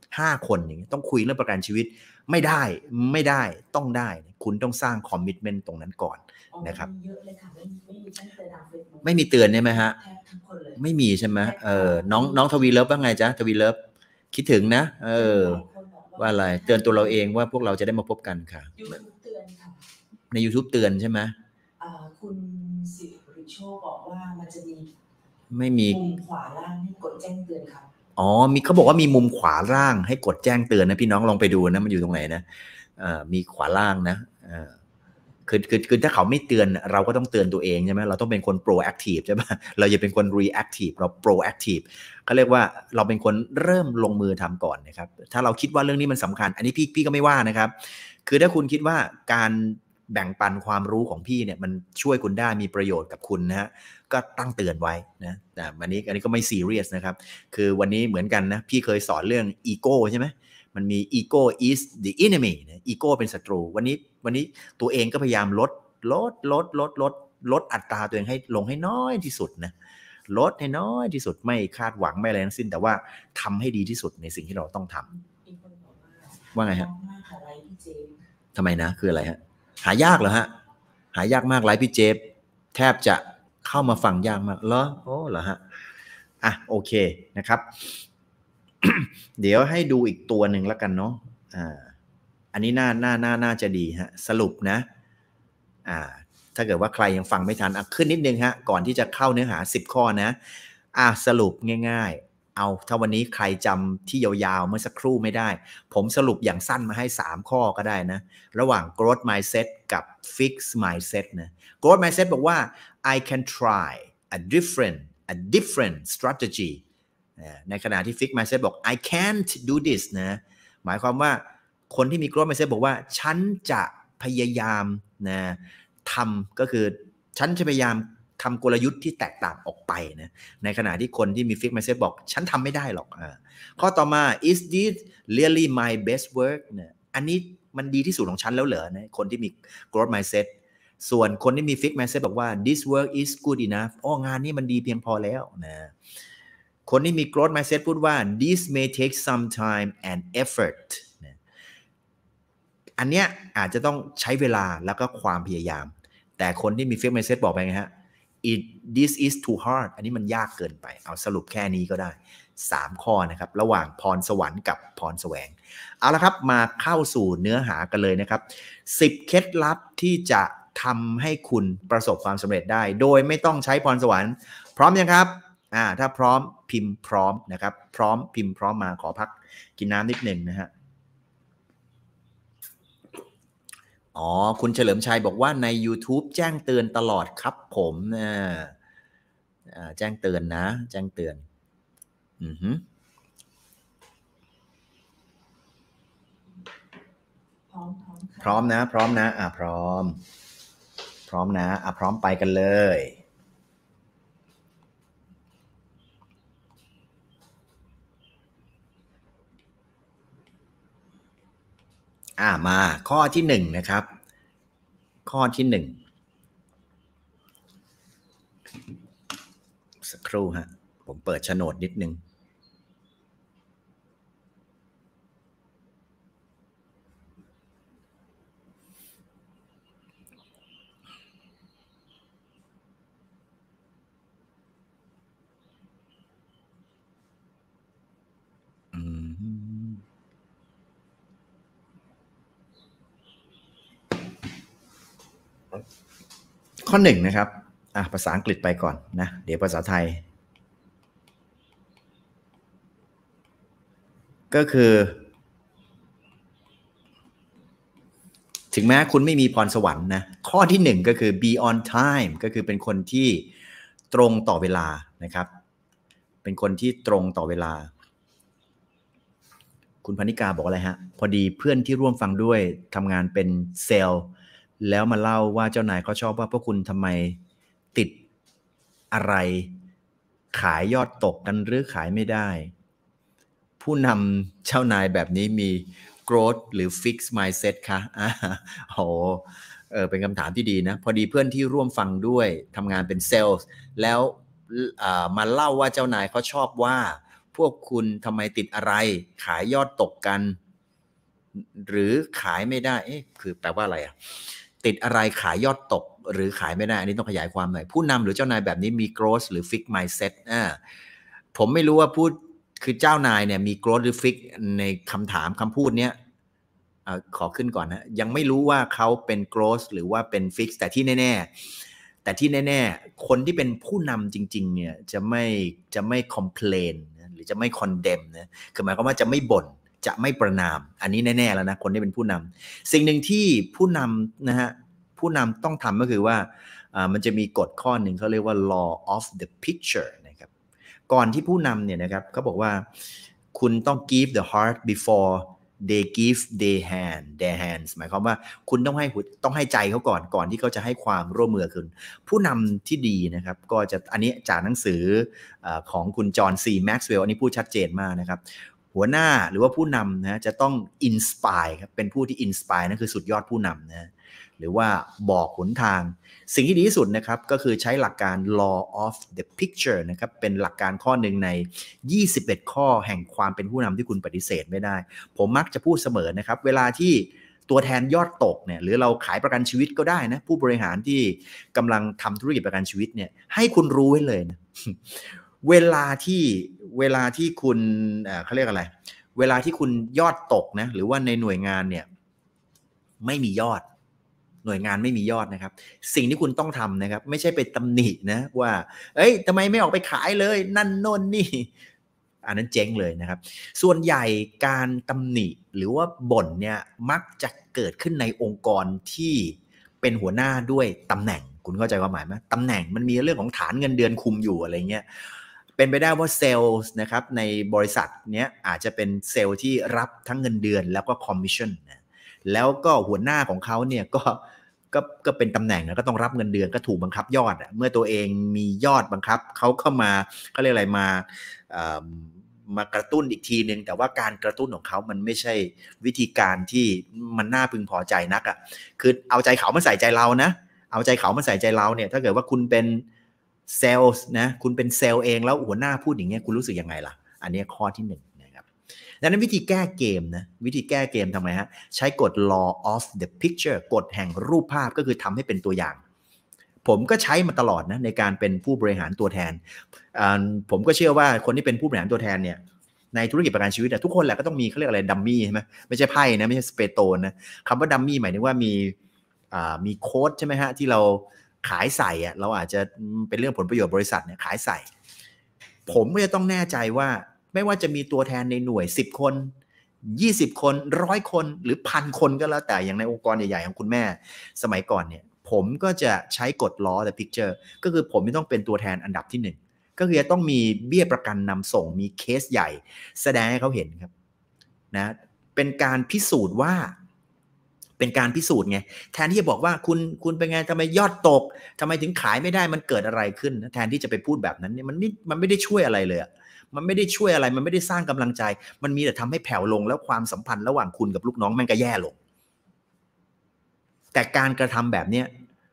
5 คนอย่างนี้ต้องคุยเรื่องประกันชีวิตไม่ได้ต้องได้คุณต้องสร้างคอมมิตเมนต์ตรงนั้นก่อนนะครับเยอะเลยค่ะไม่มีแจ้งเตือนทาง Facebook ไม่มีเตือนใช่ไหมฮะทั้งคนเลยไม่มีใช่ไหมน้องทวีเลิฟว่าไงจ๊ะทวีเลิฟคิดถึงนะว่าอะไรเตือนตัวเราเองว่าพวกเราจะได้มาพบกันค่ะ YouTube เตือนค่ะใน YouTube เตือนใช่ไหมคุณสิริโชคบอกว่ามันจะมีไม่มีมุมขวาล่างให้กดแจ้งเตือนค่ะมีเขาบอกว่ามีมุมขวาล่างให้กดแจ้งเตือนนะพี่น้องลองไปดูนะมันอยู่ตรงไหนนะมีขวาล่างนะคือถ้าเขาไม่เตือนเราก็ต้องเตือนตัวเองใช่ไหมเราต้องเป็นคน proactive ใช่ไหมเราอย่าเป็นคน reactive เรา proactive เขาเรียกว่าเราเป็นคนเริ่มลงมือทำก่อนนะครับถ้าเราคิดว่าเรื่องนี้มันสำคัญอันนี้พี่ก็ไม่ว่านะครับคือถ้าคุณคิดว่าการแบ่งปันความรู้ของพี่เนี่ยมันช่วยคุณได้มีประโยชน์กับคุณนะฮะก็ตั้งเตือนไว้นะแต่อันนี้ก็ไม่ซีเรียสนะครับคือวันนี้เหมือนกันนะพี่เคยสอนเรื่อง ego ใช่ไหมมันมี ego is the enemy นะ ego เป็นศัตรูวันนี้ตัวเองก็พยายามลดอัตราตัวเองให้ลงให้น้อยที่สุดนะลดให้น้อยที่สุดไม่คาดหวังไม่อะไรทั้งสิ้นแต่ว่าทำให้ดีที่สุดในสิ่งที่เราต้องทำว่าไงฮะทำไมนะคืออะไรฮะหายากเหรอฮะหายากมากไลฟ์พี่เจฟแทบจะเข้ามาฟังยากมากเหรอเหรอฮะโอเคนะครับ เดี๋ยวให้ดูอีกตัวหนึ่งแล้วกันเนาะอันนี้น่าจะดีฮะสรุปนะถ้าเกิดว่าใครยังฟังไม่ทันขึ้นนิดนึงฮะก่อนที่จะเข้าเนื้อหา10 ข้อนะสรุปง่ายๆเอาถ้าวันนี้ใครจำที่ยาวๆเมื่อสักครู่ไม่ได้ผมสรุปอย่างสั้นมาให้3 ข้อก็ได้นะระหว่าง growth mindset กับ fix mindset นะ growth mindset บอกว่า I can try a different strategy ในขณะที่ fix mindset บอก I can't do this นะหมายความว่าคนที่มี growth mindset บอกว่าฉันจะพยายามนะทำก็คือฉันจะพยายามทำกลยุทธ์ที่แตกต่างออกไปนะในขณะที่คนที่มี fix mindset บอกฉันทำไม่ได้หรอกข้อต่อมา is this really my best work นะอันนี้มันดีที่สุดของฉันแล้วเหรอนะคนที่มี growth mindset ส่วนคนที่มี fix mindset บอกว่า this work is good enough งานนี้มันดีเพียงพอแล้วนะคนที่มี growth mindset พูดว่า this may take some time and effort นะอันเนี้ยอาจจะต้องใช้เวลาแล้วก็ความพยายามแต่คนที่มี fix mindset บอกไปไงฮะ this is too hard อันนี้มันยากเกินไปเอาสรุปแค่นี้ก็ได้3 ข้อนะครับระหว่างพรสวรรค์กับพรแสวงเอาละครับมาเข้าสู่เนื้อหากันเลยนะครับ10 เคล็ดลับที่จะทำให้คุณประสบความสำเร็จได้โดยไม่ต้องใช้พรสวรรค์พร้อมยังครับถ้าพร้อมพิมพ์พร้อมนะครับพร้อมพิมพ์พร้อมมาขอพักกินน้ำนิดหนึ่งนะฮะคุณเฉลิมชัยบอกว่าใน YouTube แจ้งเตือนตลอดครับผมแจ้งเตือนนะแจ้งเตือนพร้อมนะพร้อมนะพร้อมนะพร้อมไปกันเลยมาข้อที่1นะครับข้อที่1สักครู่ฮะผมเปิดโฉนดนิดนึงข้อ1นะครับภาษาอังกฤษไปก่อนนะเดี๋ยวภาษาไทยก็คือถึงแม้คุณไม่มีพรสวรรค์นะข้อที่1ก็คือ be on time ก็คือเป็นคนที่ตรงต่อเวลานะครับเป็นคนที่ตรงต่อเวลาคุณพนิกาบอกอะไรฮะพอดีเพื่อนที่ร่วมฟังด้วยทำงานเป็นเซลล์แล้วมาเล่าว่าเจ้านายเขาชอบว่าพวกคุณทำไมติดอะไรขายยอดตกกันหรือขายไม่ได้ผู้นำเจ้านายแบบนี้มี growth หรือ fix mindset คะเป็นคำถามที่ดีนะพอดีเพื่อนที่ร่วมฟังด้วยทำงานเป็นเซลล์แล้วมาเล่าว่าเจ้านายเขาชอบว่าพวกคุณทำไมติดอะไรขายยอดตกกันหรือขายไม่ได้คือแปลว่าอะไรติดอะไรขายยอดตกหรือขายไม่ได้อันนี้ต้องขยายความหน่อยผู้นำหรือเจ้านายแบบนี้มี growth หรือ fix mindset ผมไม่รู้ว่าพูดคือเจ้านายเนี่ยมี growth หรือ fix ในคำถามคำพูดเนี้ยขอขึ้นก่อนนะยังไม่รู้ว่าเขาเป็น growth หรือว่าเป็น fix แต่ที่แน่ๆคนที่เป็นผู้นำจริงๆเนี่ยจะไม่ complain หรือจะไม่ condemn นะคือหมายความว่าจะไม่บ่นจะไม่ประนามอันนี้แน่ๆแล้วนะคนที่เป็นผู้นำสิ่งหนึ่งที่ผู้นำนะฮะผู้นำต้องทำก็คือว่ามันจะมีกฎข้อหนึ่งเขาเรียกว่า law of the picture นะครับก่อนที่ผู้นำเนี่ยนะครับเขาบอกว่าคุณต้อง give the heart before they give their hands หมายความว่าคุณต้องให้ใจเขาก่อนที่เขาจะให้ความร่วมมือคุณผู้นำที่ดีนะครับก็จะอันนี้จากหนังสือของคุณจอห์นซีแม็กซ์เวลล์อันนี้พูดชัดเจนมากนะครับหัวหน้าหรือว่าผู้นำนะจะต้อง inspire ครับเป็นผู้ที่ inspire นั่นคือสุดยอดผู้นำนะหรือว่าบอกหนทางสิ่งที่ดีที่สุดนะครับก็คือใช้หลักการ law of the picture นะครับเป็นหลักการข้อหนึ่งใน21ข้อแห่งความเป็นผู้นำที่คุณปฏิเสธไม่ได้ผมมักจะพูดเสมอนะครับเวลาที่ตัวแทนยอดตกเนี่ยหรือเราขายประกันชีวิตก็ได้นะผู้บริหารที่กำลังทำธุรกิจประกันชีวิตเนี่ยให้คุณรู้ไว้เลยนะเวลาที่คุณเขาเรียกอะไรเวลาที่คุณยอดตกนะหรือว่าในหน่วยงานเนี่ยไม่มียอดหน่วยงานไม่มียอดนะครับสิ่งที่คุณต้องทำนะครับไม่ใช่ไปตำหนินะว่าทำไมไม่ออกไปขายเลยนั่นโน่นนี่อันนั้นเจ๊งเลยนะครับส่วนใหญ่การตำหนิหรือว่าบ่นเนี่ยมักจะเกิดขึ้นในองค์กรที่เป็นหัวหน้าด้วยตำแหน่งคุณเข้าใจความหมายไหมตำแหน่งมันมีเรื่องของฐานเงินเดือนคุมอยู่อะไรเงี้ยเป็นไปได้ว่าเซลล์นะครับในบริษัทเนี้ยอาจจะเป็นเซลล์ที่รับทั้งเงินเดือนแล้วก็คอมมิชชั่นนะแล้วก็หัวหน้าของเขาเนี่ยก็เป็นตำแหน่งก็ต้องรับเงินเดือนก็ถูกบังคับยอดเมื่อตัวเองมียอดบังคับเขาเข้ามาเขาเรียกอะไรมากระตุ้นอีกทีนึงแต่ว่าการกระตุ้นของเขามันไม่ใช่วิธีการที่มันน่าพึงพอใจนักคือเอาใจเขามาใส่ใจเรานะเอาใจเขามาใส่ใจเราเนี่ยถ้าเกิดว่าคุณเป็นเซลล์นะคุณเป็นเซลล์เองแล้วหัวหน้าพูดอย่างเงี้ยคุณรู้สึกยังไงล่ะอันนี้ข้อที่1นะครับดังนั้นวิธีแก้เกมนะวิธีแก้เกมทำไมฮะใช้กฎ law of the picture กฎแห่งรูปภาพก็คือทำให้เป็นตัวอย่างผมก็ใช้มาตลอดนะในการเป็นผู้บริหารตัวแทนผมก็เชื่อว่าคนที่เป็นผู้บริหารตัวแทนเนี่ยในธุรกิจประกันชีวิตทุกคนแหละก็ต้องมีเขาเรียกอะไรดัมมี่ใช่ไหมไม่ใช่ไพ่นะไม่ใช่สเปโตนนะคำว่าดัมมี่หมายถึงว่ามีโค้ดใช่ไหมฮะที่เราขายใส่เราอาจจะเป็นเรื่องผลประโยชน์บริษัทเนี่ยขายใส่ผมก็จะต้องแน่ใจว่าไม่ว่าจะมีตัวแทนในหน่วย10คน20คน100คนหรือ1,000คนก็แล้วแต่อย่างในองค์กรใหญ่ๆของคุณแม่สมัยก่อนเนี่ยผมก็จะใช้กฎ law the picture ก็คือผมไม่ต้องเป็นตัวแทนอันดับที่1ก็คือจะต้องมีเบี้ยประกันนำส่งมีเคสใหญ่แสดงให้เขาเห็นครับนะเป็นการพิสูจน์ว่าเป็นการพิสูจน์ไงแทนที่จะบอกว่าคุณเป็นไงทำไมยอดตกทำไมถึงขายไม่ได้มันเกิดอะไรขึ้นแทนที่จะไปพูดแบบนั้นเนี่ยมันไม่ได้ช่วยอะไรเลยมันไม่ได้ช่วยอะไรมันไม่ได้สร้างกำลังใจมันมีแต่ทำให้แผ่วลงแล้วความสัมพันธ์ระหว่างคุณกับลูกน้องมันก็แย่ลงแต่การกระทำแบบเนี้ย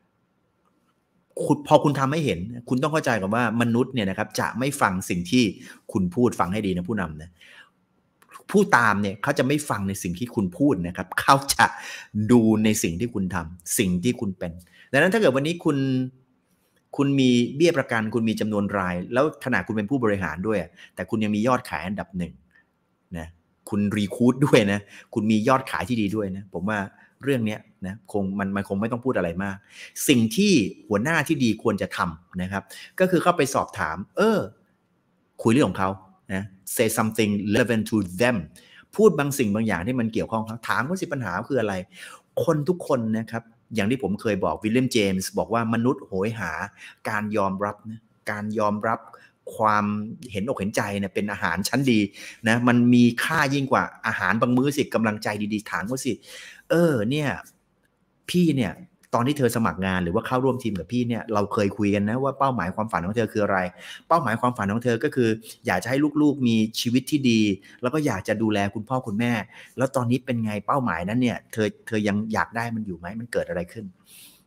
พอคุณทำให้เห็นคุณต้องเข้าใจก่อนว่ามนุษย์เนี่ยนะครับจะไม่ฟังสิ่งที่คุณพูดฟังให้ดีนะผู้นำนะผู้ตามเนี่ยเขาจะไม่ฟังในสิ่งที่คุณพูดนะครับเขาจะดูในสิ่งที่คุณทำสิ่งที่คุณเป็นดังนั้นถ้าเกิดวันนี้คุณมีเบี้ยประกันคุณมีจำนวนรายแล้วขนาดคุณเป็นผู้บริหารด้วยแต่คุณยังมียอดขายอันดับ1นะคุณรีคูดด้วยนะคุณมียอดขายที่ดีด้วยนะผมว่าเรื่องนี้นะมันคงไม่ต้องพูดอะไรมากสิ่งที่หัวหน้าที่ดีควรจะทำนะครับก็คือเข้าไปสอบถามคุยเรื่องของเขานะ say something relevant to them พูดบางสิ่งบางอย่างที่มันเกี่ยวข้องเขาถามว่าปัญหาคืออะไรคนทุกคนนะครับอย่างที่ผมเคยบอกวิลเลียมเจมส์บอกว่ามนุษย์โหยหาการยอมรับนะการยอมรับความเห็นอกเห็นใจเนี่ยเป็นอาหารชั้นดีนะมันมีค่ายิ่งกว่าอาหารบางมื้อสิกำลังใจดีๆถามว่าสิเนี่ยพี่เนี่ยตอนที่เธอสมัครงานหรือว่าเข้าร่วมทีมกับพี่เนี่ยเราเคยคุยกันนะว่าเป้าหมายความฝันของเธอคืออะไรเป้าหมายความฝันของเธอก็คืออยากจะให้ลูกๆมีชีวิตที่ดีแล้วก็อยากจะดูแลคุณพ่อคุณแม่แล้วตอนนี้เป็นไงเป้าหมายนั้นเนี่ยเธอยังอยากได้มันอยู่ไหมมันเกิดอะไรขึ้น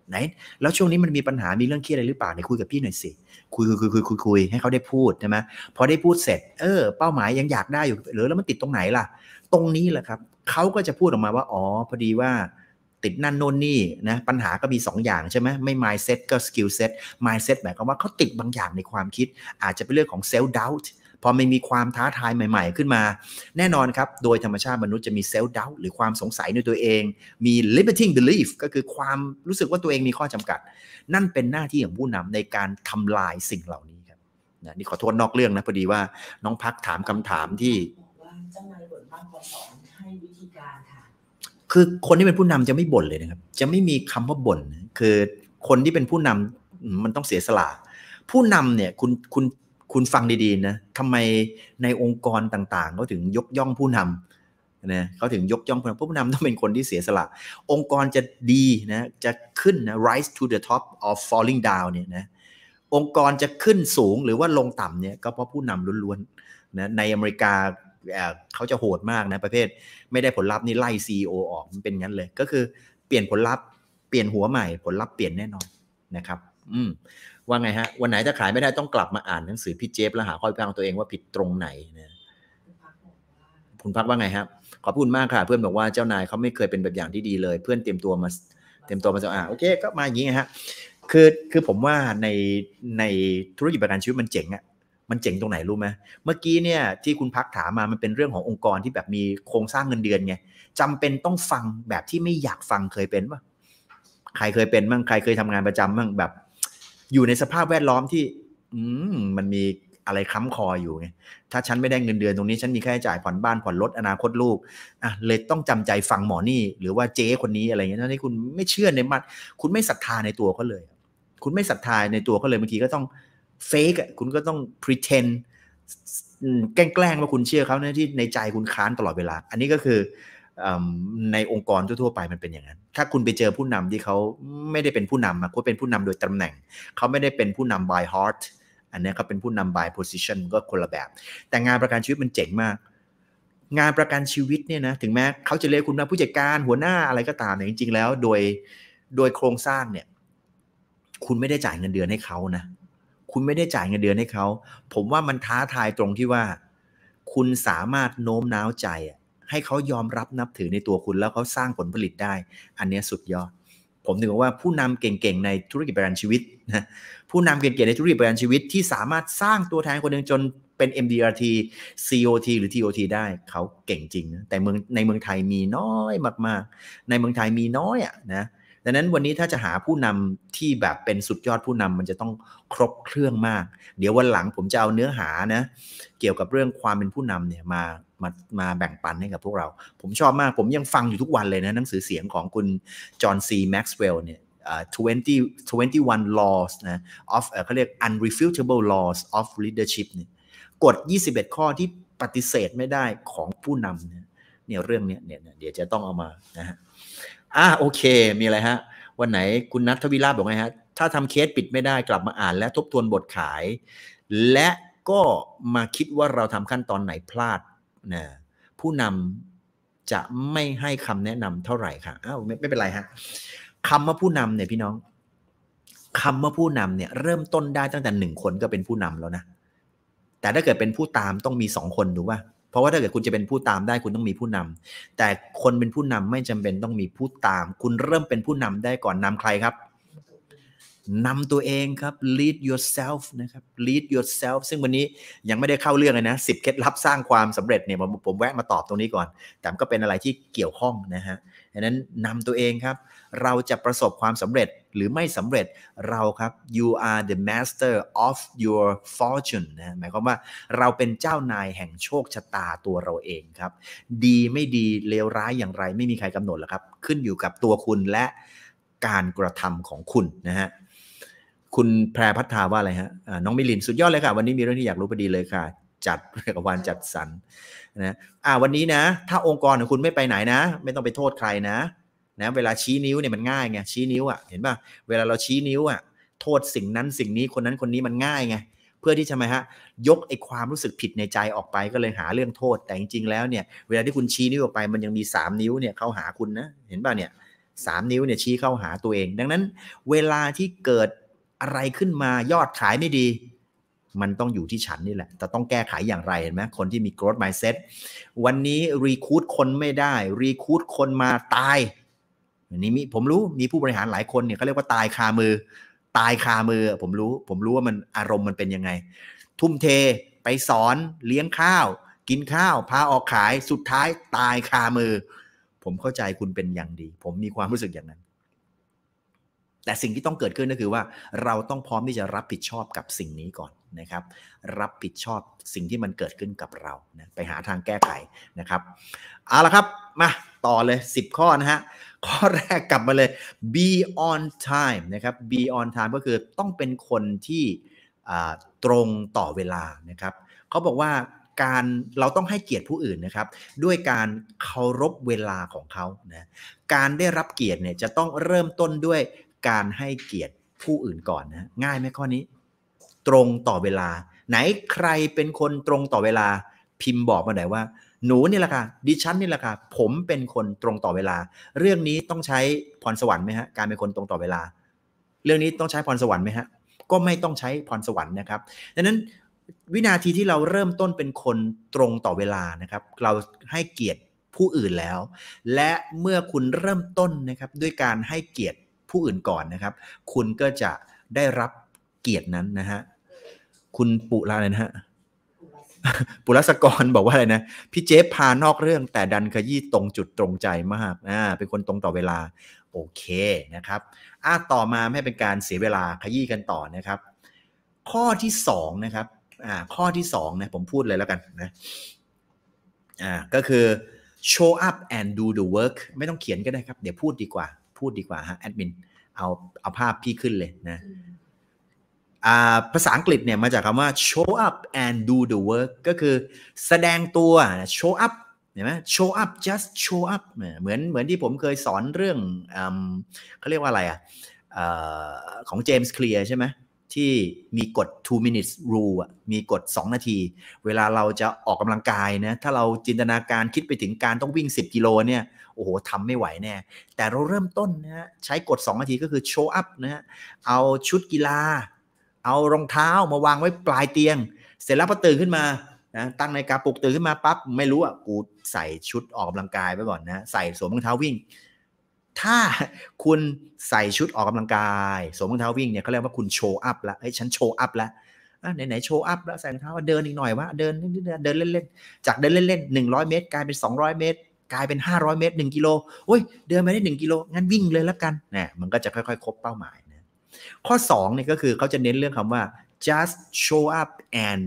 ไหนแล้วช่วงนี้มันมีปัญหามีเรื่องเครียดอะไรหรือเปล่าไหนคุยกับพี่หน่อยสิคุยให้เขาได้พูดใช่ไหมพอได้พูดเสร็จเป้าหมายยังอยากได้อยู่หรือแล้วมันติดตรงไหนล่ะตรงนี้แหละครับเขาก็จะพูดออกมาว่าอ๋อพอดีว่าติดนั่นโน่นนี่นะปัญหาก็มี2 อย่างใช่ไหมไม่ mindset ก็ skill set mindset หมายความว่าเขาติดบางอย่างในความคิดอาจจะเป็นเรื่องของ self doubt พอมันมีความท้าทายใหม่ๆขึ้นมาแน่นอนครับโดยธรรมชาติมนุษย์จะมี self doubt หรือความสงสัยในตัวเองมี limiting belief ก็คือความรู้สึกว่าตัวเองมีข้อจำกัดนั่นเป็นหน้าที่ของผู้นำในการทำลายสิ่งเหล่านี้ครับนี่ขอโทษนอกเรื่องนะพอดีว่าน้องพักถามคำถามที่บอกว่าเจ้านายบ่นมากกว่าสอนให้วิธีการค่ะคือคนที่เป็นผู้นำจะไม่บ่นเลยนะครับจะไม่มีคำว่าบ่นคือคนที่เป็นผู้นำมันต้องเสียสละผู้นำเนี่ยคุณฟังดีๆนะทำไมในองค์กรต่างๆเขาถึงยกย่องผู้นำนะเขาถึงยกย่องผู้นำต้องเป็นคนที่เสียสละองค์กรจะดีนะจะขึ้นนะ rise to the top of falling down เนี่ยนะองค์กรจะขึ้นสูงหรือว่าลงต่ำเนี่ยก็เพราะผู้นำล้วนๆนะในอเมริกาเขาจะโหดมากนะประเภทไม่ได้ผลลัพธ์นี่ไล่ CEO ออกมันเป็นงั้นเลยก็คือเปลี่ยนผลลัพธ์เปลี่ยนหัวใหม่ผลลัพธ์เปลี่ยนแน่นอนนะครับว่าไงฮะวันไหนถ้าขายไม่ได้ต้องกลับมาอ่านหนังสือพี่เจฟแล้วหาข้อพิพาทของตัวเองว่าผิดตรงไหนนะคุณพักว่าไงครับขอบคุณมากค่ะเพื่อนบอกว่าเจ้านายเขาไม่เคยเป็นแบบอย่างที่ดีเลยเพื่อนเตรียมตัวมาโอเคก็มาอย่างนี้ฮะคือผมว่าในธุรกิจประกันชีวิตมันเจ๋งอ่ะมันเจ๋งตรงไหนรู้ไหมเมื่อกี้เนี่ยที่คุณพักถามมามันเป็นเรื่องขององค์กรที่แบบมีโครงสร้างเงินเดือนไงจำเป็นต้องฟังแบบที่ไม่อยากฟังเคยเป็นป่ะใครเคยเป็นบ้างใครเคยทำงานประจำบ้างแบบอยู่ในสภาพแวดล้อมที่มันมีอะไรค้ำคออยู่ไงถ้าฉันไม่ได้เงินเดือนตรงนี้ฉันมีค่าใช้จ่ายผ่อนบ้านผ่อนรถอนาคตลูกเลยต้องจำใจฟังหมอนี่หรือว่าเจ๊คนนี้อะไรเงี้ยนี่คุณไม่เชื่อในมันคุณไม่ศรัทธาในตัวเขาเลยคุณไม่ศรัทธาในตัวเขาเลยบางทีก็ต้องเฟกคุณก็ต้อง pretend แกล้งว่าคุณเชื่อเขาเนี่ยที่ในใจคุณค้านตลอดเวลาอันนี้ก็คือในองค์กรทั่วๆไปมันเป็นอย่างนั้นถ้าคุณไปเจอผู้นำที่เขาไม่ได้เป็นผู้นำเขาเป็นผู้นำโดยตำแหน่งเขาไม่ได้เป็นผู้นำ by heart อันนี้เขาเป็นผู้นำ by position ก็คนละแบบแต่งานประกันชีวิตมันเจ๋งมากงานประกันชีวิตเนี่ยนะถึงแม้เขาจะเรียกคุณว่าผู้จัดการหัวหน้าอะไรก็ตามเนี่ยจริงๆแล้วโดยโครงสร้างเนี่ยคุณไม่ได้จ่ายเงินเดือนให้เขานะคุณไม่ได้จ่ายเงินเดือนให้เขาผมว่ามันท้าทายตรงที่ว่าคุณสามารถโน้มน้าวใจให้เขายอมรับนับถือในตัวคุณแล้วเขาสร้างผลผลิตได้อันนี้สุดยอดผมถึงบอกว่าผู้นำเก่งๆในธุรกิจประกันชีวิตนะผู้นำเก่งๆในธุรกิจประกันชีวิตที่สามารถสร้างตัวแทนคนหนึ่งจนเป็น MDRT COT หรือ TOT ได้เขาเก่งจริงนะแต่ในเมืองไทยมีน้อยมากๆในเมืองไทยมีน้อยนะดังนั้นวันนี้ถ้าจะหาผู้นำที่แบบเป็นสุดยอดผู้นำมันจะต้องครบเครื่องมากเดี๋ยววันหลังผมจะเอาเนื้อหานะเกี่ยวกับเรื่องความเป็นผู้นำเนี่ยมาแบ่งปันให้กับพวกเราผมชอบมากผมยังฟังอยู่ทุกวันเลยนะหนังสือเสียงของคุณจอห์นซีแม็กซ์เวลล์เนี่ย21 laws นะ of เขาเรียก unrefutable laws of leadership เนี่ยกฎ21 ข้อที่ปฏิเสธไม่ได้ของผู้นำเนี่ยเรื่องนี้เนี่ยเดี๋ยวจะต้องเอามานะฮะโอเคมีอะไรฮะวันไหนคุณนัทวิลาบอกไงฮะถ้าทำเคสปิดไม่ได้กลับมาอ่านและทบทวนบทขายและก็มาคิดว่าเราทำขั้นตอนไหนพลาดนะผู้นำจะไม่ให้คำแนะนำเท่าไหร่ค่ะไม่เป็นไรฮะคำว่าผู้นำเนี่ยพี่น้องคำว่าผู้นำเนี่ยเริ่มต้นได้ตั้งแต่1 คนก็เป็นผู้นำแล้วนะแต่ถ้าเกิดเป็นผู้ตามต้องมี2 คนถูกป่ะเพราะว่าถ้าเกิดคุณจะเป็นผู้ตามได้คุณต้องมีผู้นำแต่คนเป็นผู้นำไม่จำเป็นต้องมีผู้ตามคุณเริ่มเป็นผู้นำได้ก่อนนำใครครับนำตัวเองครับ lead yourself นะครับ lead yourself ซึ่งวันนี้ยังไม่ได้เข้าเรื่องเลยนะ10 เคล็ดลับสร้างความสำเร็จเนี่ยผมแวะมาตอบตรงนี้ก่อนแต่ก็เป็นอะไรที่เกี่ยวข้องนะฮะดังนั้นนำตัวเองครับเราจะประสบความสำเร็จหรือไม่สำเร็จเราครับ you are the master of your fortune นะหมายความว่าเราเป็นเจ้านายแห่งโชคชะตาตัวเราเองครับดีไม่ดีเลวร้ายอย่างไรไม่มีใครกำหนดหรอกครับขึ้นอยู่กับตัวคุณและการกระทำของคุณนะฮะคุณแพรพัฒนาว่าอะไรฮะน้องมิลินสุดยอดเลยค่ะวันนี้มีเรื่องที่อยากรู้พอดีเลยค่ะจัดกับวันจัดสรรนะวันนี้นะถ้าองค์กรของคุณไม่ไปไหนนะไม่ต้องไปโทษใครนะเวลาชี้นิ้วเนี่ยมันง่ายไงชี้นิ้วเห็นป่ะเวลาเราชี้นิ้วโทษสิ่งนั้นสิ่งนี้คนนั้นคนนี้มันง่ายไงเพื่อที่จะยกไอ้ความรู้สึกผิดในใจออกไปก็เลยหาเรื่องโทษแต่จริงๆแล้วเนี่ยเวลาที่คุณชี้นิ้วออกไปมันยังมี3 นิ้วเนี่ยเข้าหาคุณนะเห็นป่ะเนี่ย 3 นิ้วเนี่ยชี้เข้าหาตัวเองดังนั้นเวลาที่เกิดอะไรขึ้นมายอดขายไม่ดีมันต้องอยู่ที่ฉันนี่แหละแต่ต้องแก้ไขอย่างไรเห็นไหมคนที่มี growth mindset วันนี้รีคูดคนไม่ได้รีคูดคนมาตายนี่ผมรู้มีผู้บริหารหลายคนเนี่ยเขาเรียกว่าตายคามือผมรู้ว่ามันอารมณ์มันเป็นยังไงทุ่มเทไปสอนเลี้ยงข้าวกินข้าวพาออกขายสุดท้ายตายคามือผมเข้าใจคุณเป็นอย่างดีผมมีความรู้สึกอย่างนั้นแต่สิ่งที่ต้องเกิดขึ้นก็คือว่าเราต้องพร้อมที่จะรับผิดชอบกับสิ่งนี้ก่อนนะครับรับผิดชอบสิ่งที่มันเกิดขึ้นกับเรานะไปหาทางแก้ไขนะครับเอาละครับมาต่อเลย10ข้อนะฮะข้อแรกกลับมาเลย be on time นะครับ be on time ก็คือต้องเป็นคนที่ตรงต่อเวลานะครับเขาบอกว่าเราต้องให้เกียรติผู้อื่นนะครับด้วยการเคารพเวลาของเขานะการได้รับเกียรติเนี่ยจะต้องเริ่มต้นด้วยการให้เกียรติผู้อื่นก่อนนะง่ายไหมข้อนี้ตรงต่อเวลาไหนใครเป็นคนตรงต่อเวลาพิมพ์บอกมาหน่อยว่าหนูนี่แหละค่ะดิฉันนี่แหละค่ะผมเป็นคนตรงต่อเวลาเรื่องนี้ต้องใช้พรสวรรค์ไหมฮะการเป็นคนตรงต่อเวลาเรื่องนี้ต้องใช้พรสวรรค์ไหมฮะก็ไม่ต้องใช้พรสวรรค์นะครับดังนั้นวินาทีที่เราเริ่มต้นเป็นคนตรงต่อเวลานะครับเราให้เกียรติผู้อื่นแล้วและเมื่อคุณเริ่มต้นนะครับด้วยการให้เกียรติผู้อื่นก่อนนะครับคุณก็จะได้รับเกียรตินั้นนะฮะคุณปุระอะไรนะฮะปุรัสกรบอกว่าอะไรนะพี่เจฟพานอกเรื่องแต่ดันขยี้ตรงจุดตรงใจมากเป็นคนตรงต่อเวลาโอเคนะครับต่อมาไม่เป็นการเสียเวลาขยี้กันต่อนะครับข้อที่2นะครับข้อที่2นะผมพูดเลยแล้วกันนะก็คือ show up and do the work ไม่ต้องเขียนก็ได้ครับเดี๋ยวพูดดีกว่าฮะแอดมินเอาภาพพี่ขึ้นเลยนะภาษาอังกฤษเนี่ยมาจากคำว่า show up and do the work ก็คือแสดงตัว show up เห็นไหม show up just show up เหมือนที่ผมเคยสอนเรื่องเขาเรียกว่าอะไรของเจมส์เคลียร์ใช่ไหมที่มีกฎ2 minutes rule มีกฎ2 นาทีเวลาเราจะออกกำลังกายนะถ้าเราจินตนาการคิดไปถึงการต้องวิ่ง10 กิโลเนี่ยโอ้โหทำไม่ไหวแน่แต่เราเริ่มต้นนะใช้กฎ2 นาทีก็คือ show up นะฮะเอาชุดกีฬาเอารองเท้ามาวางไว้ปลายเตียงเสร็จแล้วพอตื่นขึ้นมานะตั้งนาฬิกาปลุกตื่นขึ้นมาปั๊บไม่รู้กูใส่ชุดออกกำลังกายไปก่อนนะใส่สวมรองเท้าวิ่งถ้าคุณใส่ชุดออกกำลังกายสวมรองเท้าวิ่งเนี่ยเขาเรียกว่าคุณโชว์อัพแล้วฉันโชว์อัพแล้วไหนโชว์อัพแล้วใส่รองเท้าเดินอีกหน่อยวะเดินเล่นๆจากเดินเล่นๆ100 เมตรกลายเป็น200 เมตรกลายเป็น500 เมตร1 กิโลโอ้ยเดินมาได้1 กิโลงั้นวิ่งเลยแล้วกันนะมันก็จะค่อยๆครบเป้าหมายนะข้อ2เนี่ยก็คือเขาจะเน้นเรื่องคำว่า just show up and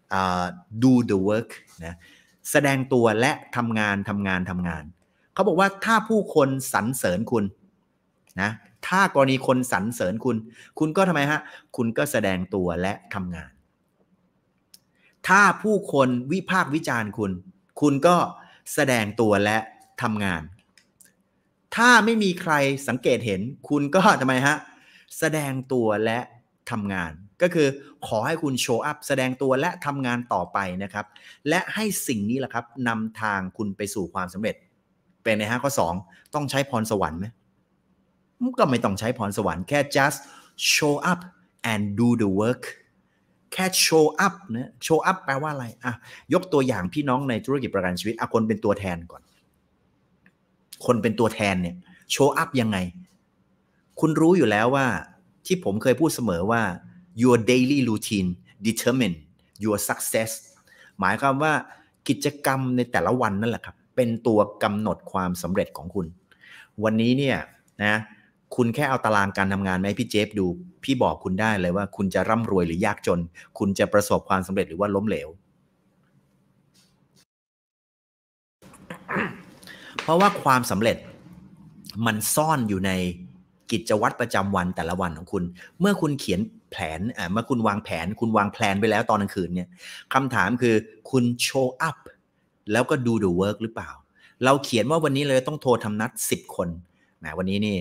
do the work นะแสดงตัวและทำงานเขาบอกว่าถ้าผู้คนสรรเสริญคุณนะถ้ากรณีคนสรรเสริญคุณก็ทำไมฮะคุณก็แสดงตัวและทำงานถ้าผู้คนวิพากษ์วิจารณ์คุณก็แสดงตัวและทำงานถ้าไม่มีใครสังเกตเห็นคุณก็ทำไมฮะแสดงตัวและทำงานก็คือขอให้คุณโชว์อัพแสดงตัวและทำงานต่อไปนะครับและให้สิ่งนี้แหละครับนำทางคุณไปสู่ความสำเร็จเป็นนะฮะข้อ2ต้องใช้พรสวรรค์ไหมก็ไม่ต้องใช้พรสวรรค์แค่ just show up and do the work แค่ show up นะ show up แปลว่าอะไรยกตัวอย่างพี่น้องในธุรกิจประกันชีวิตคนเป็นตัวแทนก่อนคนเป็นตัวแทนเนี่ย show up ยังไงคุณรู้อยู่แล้วว่าที่ผมเคยพูดเสมอว่า your daily routine determine your success หมายความว่ากิจกรรมในแต่ละวันนั่นแหละครับเป็นตัวกำหนดความสำเร็จของคุณวันนี้เนี่ยนะคุณแค่เอาตารางการทำงานมาให้พี่เจฟดูพี่บอกคุณได้เลยว่าคุณจะร่ำรวยหรือยากจนคุณจะประสบความสำเร็จหรือว่าล้มเหลว เพราะว่าความสำเร็จมันซ่อนอยู่ในกิจวัตรประจำวันแต่ละวันของคุณเมื่อคุณเขียนแผนเมื่อคุณวางแผนคุณวางแผนไปแล้วตอนกลางคืนเนี่ยคำถามคือคุณโชว์อัพแล้วก็do the work หรือเปล่าเราเขียนว่าวันนี้เราต้องโทรทำนัด10 คนวันนี้นี่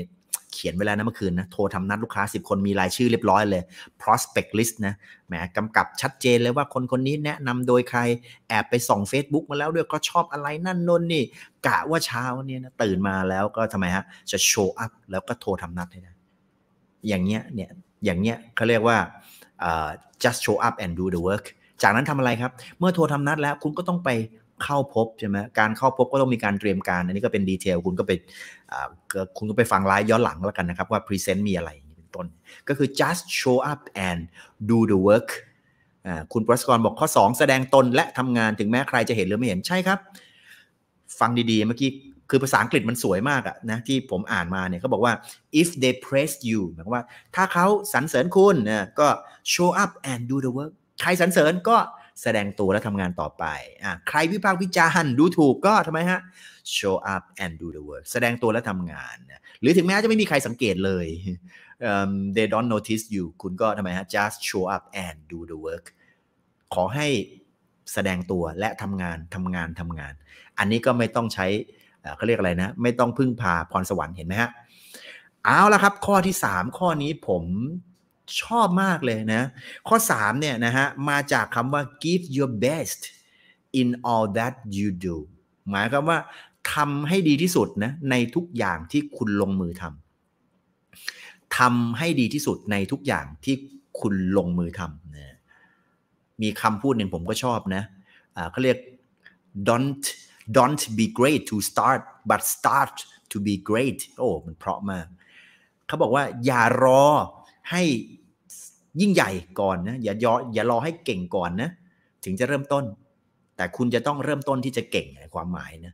เขียนไว้แล้วนะเมื่อคืนนะโทรทำนัดลูกค้า10 คนมีรายชื่อเรียบร้อยเลย prospect list นะแหมกำกับชัดเจนเลยว่าคนนี้แนะนำโดยใครแอบไปส่อง Facebook มาแล้วด้วยก็ชอบอะไรนั่นโน่นนี่กะว่าเช้าเนี่ยนะตื่นมาแล้วก็ทำไมฮะจะ show up แล้วก็โทรทำนัดให้ได้อย่างเงี้ยเขาเรียกว่าjust show up and do the work จากนั้นทำอะไรครับเมื่อโทรทำนัดแล้วคุณก็ต้องไปเข้าพบใช่ไหมการเข้าพบก็ต้องมีการเตรียมการอันนี้ก็เป็นดีเทลคุณก็ไปฟังไลฟ์ย้อนหลังแล้วกันนะครับว่า present มีอะไรเป็นต้นก็คือ just show up and do the work คุณปรัชกรบอกข้อ2แสดงตนและทำงานถึงแม้ใครจะเห็นหรือไม่เห็นใช่ครับฟังดีๆเมื่อกี้คือภาษาอังกฤษมันสวยมากอะนะที่ผมอ่านมาเนี่ยเขาบอกว่า if they praise you หมายความว่าถ้าเขาสรรเสริญคุณนะก็ show up and do the work ใครสรรเสริญก็แสดงตัวและทำงานต่อไปใครวิพากษ์วิจารณ์ดูถูกก็ทำไมฮะ show up and do the work แสดงตัวและทำงานหรือถึงแม้จะไม่มีใครสังเกตเลย they don't notice you คุณก็ทำไมฮะ just show up and do the work ขอให้แสดงตัวและทำงานอันนี้ก็ไม่ต้องใช้เขาเรียกอะไรนะไม่ต้องพึ่งพาพรสวรรค์เห็นไหมฮะเอาละครับข้อที่3ข้อนี้ผมชอบมากเลยนะข้อ3เนี่ยนะฮะมาจากคำว่า give your best in all that you do หมายความว่าทำให้ดีที่สุดนะในทุกอย่างที่คุณลงมือทำให้ดีที่สุดในทุกอย่างที่คุณลงมือทำนะมีคำพูดหนึ่งผมก็ชอบนะเขาเรียก don't be great to start but start to be great โอ้มันเพราะมากเขาบอกว่าอย่ารอให้ยิ่งใหญ่ก่อนนะอย่ารอให้เก่งก่อนนะถึงจะเริ่มต้นแต่คุณจะต้องเริ่มต้นที่จะเก่งในความหมายนะ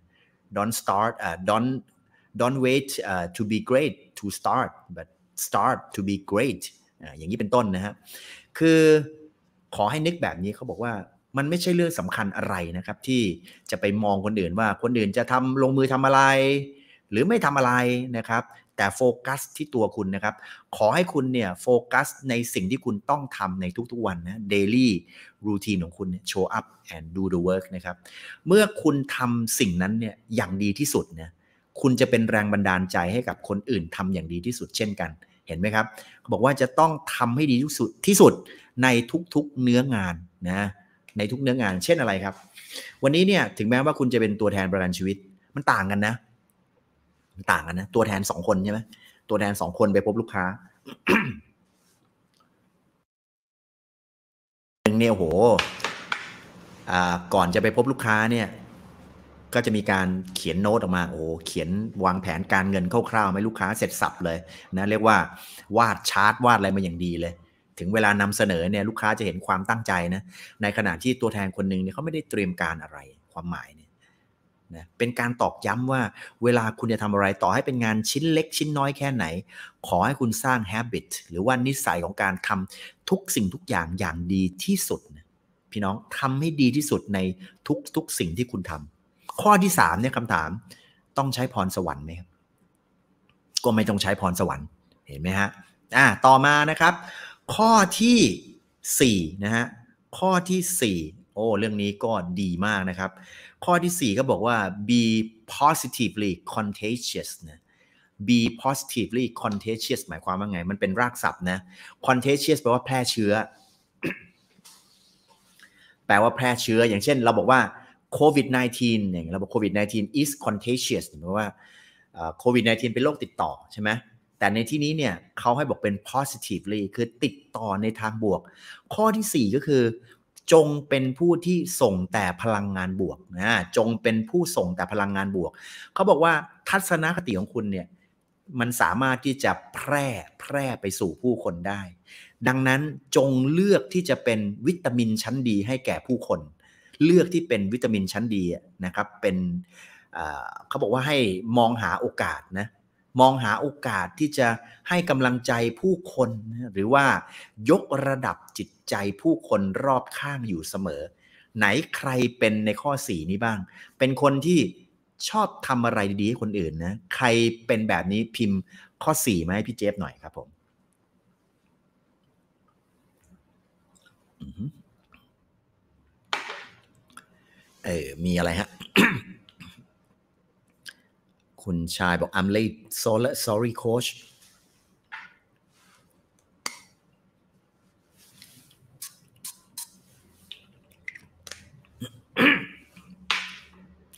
don't wait to be great to start but start to be great อย่างนี้เป็นต้นนะฮะคือขอให้นึกแบบนี้เขาบอกว่ามันไม่ใช่เรื่องสำคัญอะไรนะครับที่จะไปมองคนอื่นว่าคนอื่นจะลงมือทำอะไรหรือไม่ทำอะไรนะครับแต่โฟกัสที่ตัวคุณนะครับขอให้คุณเนี่ยโฟกัสในสิ่งที่คุณต้องทำในทุกๆวันนะ daily routine ของคุณเนี่ย show up and do the work นะครับเมื่อคุณทำสิ่งนั้นเนี่ยอย่างดีที่สุดเนี่ยคุณจะเป็นแรงบันดาลใจให้กับคนอื่นทำอย่างดีที่สุดเช่นกันเห็นไหมครับเขาบอกว่าจะต้องทำให้ดีที่สุดในทุกๆเนื้องานนะในทุกเนื้องานเช่นอะไรครับวันนี้เนี่ยถึงแม้ว่าคุณจะเป็นตัวแทนประกันชีวิตมันต่างกันนะตัวแทน2คนใช่ไหมตัวแทน2คนไปพบลูกค้า หนึ่งเนี่ยโหก่อนจะไปพบลูกค้าเนี่ยก็จะมีการเขียนโน้ตออกมาเขียนวางแผนการเงินคร่าวๆให้ลูกค้าเสร็จสับเลยนะเรียกว่าวาดชาร์ตวาดอะไรมาอย่างดีเลยถึงเวลานำเสนอเนี่ยลูกค้าจะเห็นความตั้งใจนะในขณะที่ตัวแทนคนหนึ่งเนี่ยเขาไม่ได้เตรียมการอะไรความหมายเนี่ยนะเป็นการตอกย้ำว่าเวลาคุณจะทำอะไรต่อให้เป็นงานชิ้นเล็กชิ้นน้อยแค่ไหนขอให้คุณสร้าง habit หรือว่านิสัยของการทำทุกสิ่งทุกอย่างอย่างดีที่สุดนะพี่น้องทำให้ดีที่สุดในทุกสิ่งที่คุณทำข้อที่3เนี่ยคำถามต้องใช้พรสวรรค์ไหมครับก็ไม่ต้องใช้พรสวรรค์เห็นไหมฮะต่อมานะครับข้อที่4นะฮะข้อที่4เรื่องนี้ก็ดีมากนะครับข้อที่4ก็บอกว่า be positively contagious นะ be positively contagious หมายความว่าไงมันเป็นรากศัพท์นะ contagious แปลว่าแพร่เชื้อ แปลว่าแพร่เชื้ออย่างเช่นเราบอกว่าCOVID-19 อย่างเราบอก COVID-19 is contagious แปลว่าCOVID-19 เป็นโรคติดต่อใช่ไหมแต่ในที่นี้เนี่ยเขาให้บอกเป็น positively คือติดต่อในทางบวกข้อที่4ก็คือจงเป็นผู้ที่ส่งแต่พลังงานบวกนะจงเป็นผู้ส่งแต่พลังงานบวกเขาบอกว่าทัศนคติของคุณเนี่ยมันสามารถที่จะแพร่ไปสู่ผู้คนได้ดังนั้นจงเลือกที่จะเป็นวิตามินชั้นดีให้แก่ผู้คนเลือกที่เป็นวิตามินชั้นดีนะครับเป็นเขาบอกว่าให้มองหาโอกาสนะมองหาโอกาสที่จะให้กำลังใจผู้คนหรือว่ายกระดับจิตใจผู้คนรอบข้างอยู่เสมอไหนใครเป็นในข้อ4นี้บ้างเป็นคนที่ชอบทำอะไรดีๆให้คนอื่นนะใครเป็นแบบนี้พิมพ์ข้อ4มาให้พี่เจฟหน่อยครับผมมีอะไรฮะ คุณชายบอก I'm late sorry coach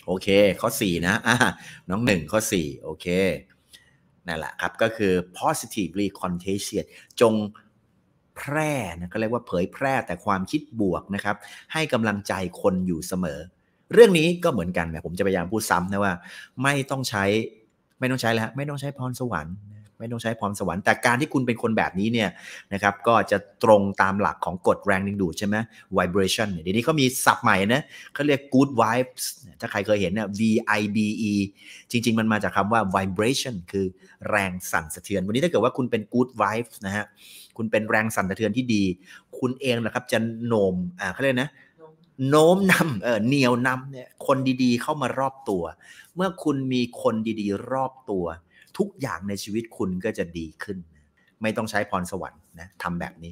โอเคข้อ4นะน้อง1ข้อ4โอเคนั่นแหละครับก็คือ positively contagious จงแพร่นะก็เรียกว่าเผยแพร่แต่ความคิดบวกนะครับให้กำลังใจคนอยู่เสมอเรื่องนี้ก็เหมือนกันนะผมจะพยายามพูดซ้ำนะว่าไม่ต้องใช้แล้วไม่ต้องใช้พรสวรรค์ไม่ต้องใช้พรสวรรค์แต่การที่คุณเป็นคนแบบนี้เนี่ยนะครับก็จะตรงตามหลักของกฎแรงดึงดูดใช่ไหม vibration เดี๋ยวนี้เขามีศัพท์ใหม่นะเขาเรียก good vibes ถ้าใครเคยเห็นเนี่ย VIBE จริงๆมันมาจากคำว่า vibration คือแรงสั่นสะเทือนวันนี้ถ้าเกิดว่าคุณเป็น good vibes นะฮะคุณเป็นแรงสั่นสะเทือนที่ดีคุณเองนะครับจะโน้มเขาเรียกนะโน้มนำเหนี่ยวนำเนี่ยคนดีๆเข้ามารอบตัวเมื่อคุณมีคนดีๆรอบตัวทุกอย่างในชีวิตคุณก็จะดีขึ้นไม่ต้องใช้พรสวรรค์นะทำแบบนี้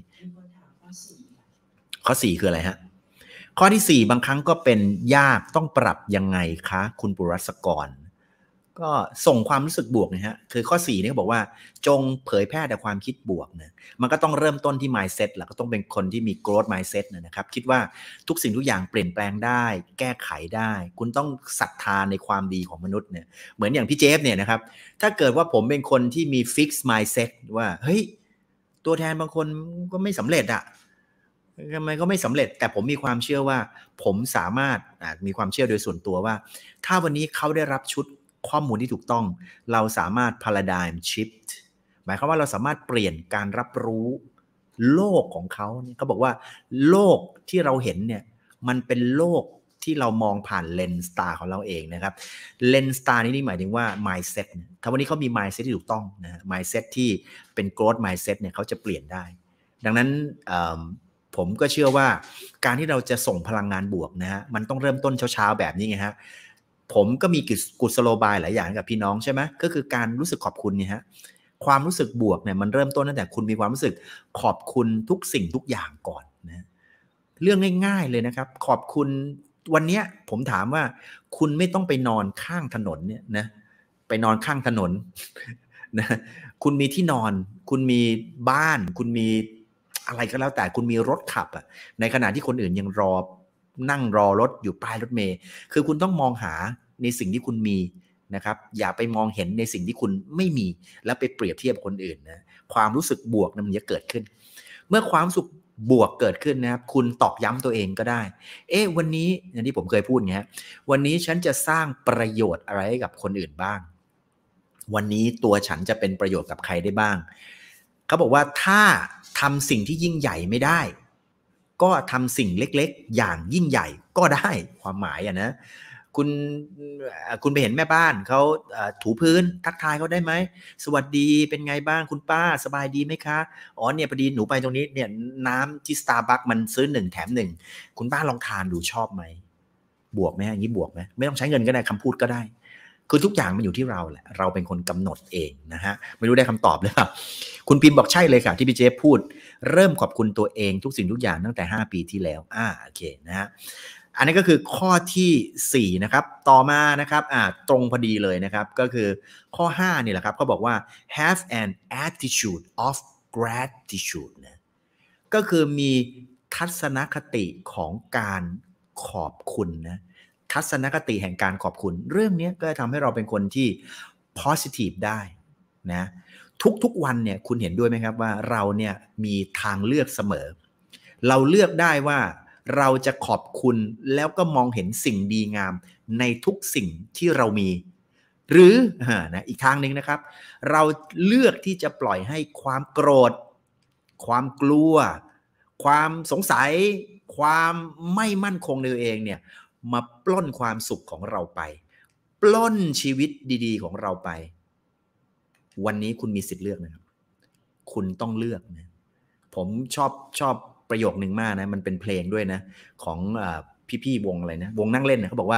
ข้อ4คืออะไรฮะข้อที่4บางครั้งก็เป็นยากต้องปรับยังไงคะคุณปุรัสกรก็ส่งความรู้สึกบวกนะฮะคือข้อ4นี่เขาบอกว่าจงเผยแพร่แต่ความคิดบวกนะมันก็ต้องเริ่มต้นที่ mindset แหละก็ต้องเป็นคนที่มี growth mindset นะครับคิดว่าทุกสิ่งทุกอย่างเปลี่ยนแปลงได้แก้ไขได้คุณต้องศรัทธาในความดีของมนุษย์เนี่ยเหมือนอย่างพี่เจฟเนี่ยนะครับถ้าเกิดว่าผมเป็นคนที่มี fix mindset ว่าเฮ้ยตัวแทนบางคนก็ไม่สำเร็จอะทำไมก็ไม่สำเร็จแต่ผมมีความเชื่อว่าผมสามารถมีความเชื่อโดยส่วนตัวว่าถ้าวันนี้เขาได้รับชุดข้อมูลที่ถูกต้องเราสามารถ paradigm shift หมายความว่าเราสามารถเปลี่ยนการรับรู้โลกของเขาเขาบอกว่าโลกที่เราเห็นเนี่ยมันเป็นโลกที่เรามองผ่านเลนส์ตาของเราเองนะครับเลนส์ตานี่หมายถึงว่า mindset ถ้าวันนี้เขามี mindset ที่ถูกต้องนะ mindset ที่เป็น growth mindset เนี่ยเขาจะเปลี่ยนได้ดังนั้นผมก็เชื่อว่าการที่เราจะส่งพลังงานบวกนะฮะมันต้องเริ่มต้นเช้าๆแบบนี้ไงฮะผมก็มีกุศโลบายหลายอย่างกับพี่น้องใช่ไหมก็คือการรู้สึกขอบคุณเนี่ยฮะความรู้สึกบวกเนี่ยมันเริ่มต้นตั้งแต่คุณมีความรู้สึกขอบคุณทุกสิ่งทุกอย่างก่อนนะเรื่องง่ายๆเลยนะครับขอบคุณวันนี้ผมถามว่าคุณไม่ต้องไปนอนข้างถนนเนี่ยนะไปนอนข้างถนนนะคุณมีที่นอนคุณมีบ้านคุณมีอะไรก็แล้วแต่คุณมีรถขับอ่ะในขณะที่คนอื่นยังนั่งรอรถอยู่ป้ายรถเมล์คือคุณต้องมองหาในสิ่งที่คุณมีนะครับอย่าไปมองเห็นในสิ่งที่คุณไม่มีแล้วไปเปรียบเทียบคนอื่นนะความรู้สึกบวกนั้นมันจะเกิดขึ้นเมื่อความสุขบวกเกิดขึ้นนะครับคุณตอกย้ำตัวเองก็ได้วันนี้อย่างที่ผมเคยพูดไงวันนี้ฉันจะสร้างประโยชน์อะไรให้กับคนอื่นบ้างวันนี้ตัวฉันจะเป็นประโยชน์กับใครได้บ้างเขาบอกว่าถ้าทำสิ่งที่ยิ่งใหญ่ไม่ได้ก็ทำสิ่งเล็กๆอย่างยิ่งใหญ่ก็ได้ความหมายนะคุณไปเห็นแม่บ้านเขาถูพื้นทักทายเขาได้ไหมสวัสดีเป็นไงบ้างคุณป้าสบายดีไหมคะอ๋อเนี่ยพอดีหนูไปตรงนี้เนี่ยน้ำที่ Starbucks มันซื้อ1แถม1คุณป้าลองทานดูชอบไหมบวกไหมอย่างนี้บวกไหมไม่ต้องใช้เงินก็ได้คำพูดก็ได้คือทุกอย่างมันอยู่ที่เราแหละเราเป็นคนกำหนดเองนะฮะไม่รู้ได้คำตอบหรือเปล่าคุณพิมพ์บอกใช่เลยค่ะที่พี่เจฟพูดเริ่มขอบคุณตัวเองทุกสิ่งทุกอย่างตั้งแต่5 ปีที่แล้วโอเคนะฮะอันนี้ก็คือข้อที่4นะครับต่อมานะครับตรงพอดีเลยนะครับก็คือข้อ5นี่แหละครับเขาบอกว่า have an attitude of gratitude นะก็คือมีทัศนคติของการขอบคุณนะทัศนคติแห่งการขอบคุณเรื่องนี้ก็จะทำให้เราเป็นคนที่ positive ได้นะทุกๆวันเนี่ยคุณเห็นด้วยไหมครับว่าเราเนี่ยมีทางเลือกเสมอเราเลือกได้ว่าเราจะขอบคุณแล้วก็มองเห็นสิ่งดีงามในทุกสิ่งที่เรามีหรืออีกทางหนึ่งนะครับเราเลือกที่จะปล่อยให้ความโกรธความกลัวความสงสัยความไม่มั่นคงในตัวเองเนี่ยมาปล้นความสุขของเราไปปล้นชีวิตดีๆของเราไปวันนี้คุณมีสิทธิ์เลือกนะครับคุณต้องเลือกนะผมชอบประโยคนึงมากนะมันเป็นเพลงด้วยนะของพี่วงอะไรนะวงนั่งเล่นนะเขาบอกว่า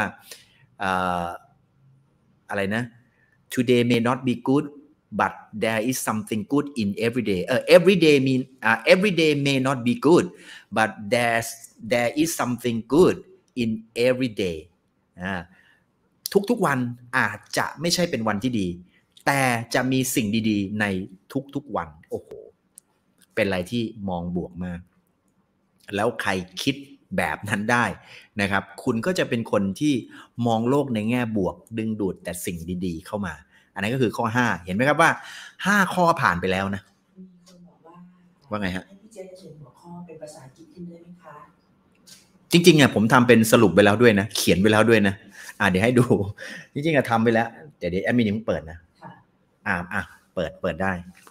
อะไรนะ today may not be good but there is something good in every day every day may not be good but there is something good in every day ทุกวันอาจจะไม่ใช่เป็นวันที่ดีแต่จะมีสิ่งดีๆในทุกวันโอ้โหเป็นอะไรที่มองบวกมากแล้วใครคิดแบบนั้นได้นะครับคุณก็จะเป็นคนที่มองโลกในแง่บวกดึงดูดแต่สิ่งดีๆเข้ามาอันนั้นก็คือข้อ5เห็นไหมครับว่า5ข้อผ่านไปแล้วนะมีคนบอกว่าไงฮะให้พี่เจษเขียนหัวข้อเป็นภาษาอังกฤษขึ้นได้ไหมคะจริงๆผมทำเป็นสรุปไปแล้วด้วยนะเขียนไปแล้วด้วยนะเดี๋ยวให้ดูจริงๆทำไปแล้วเดี๋ยวแอดมินยังเปิดนะเปิดได้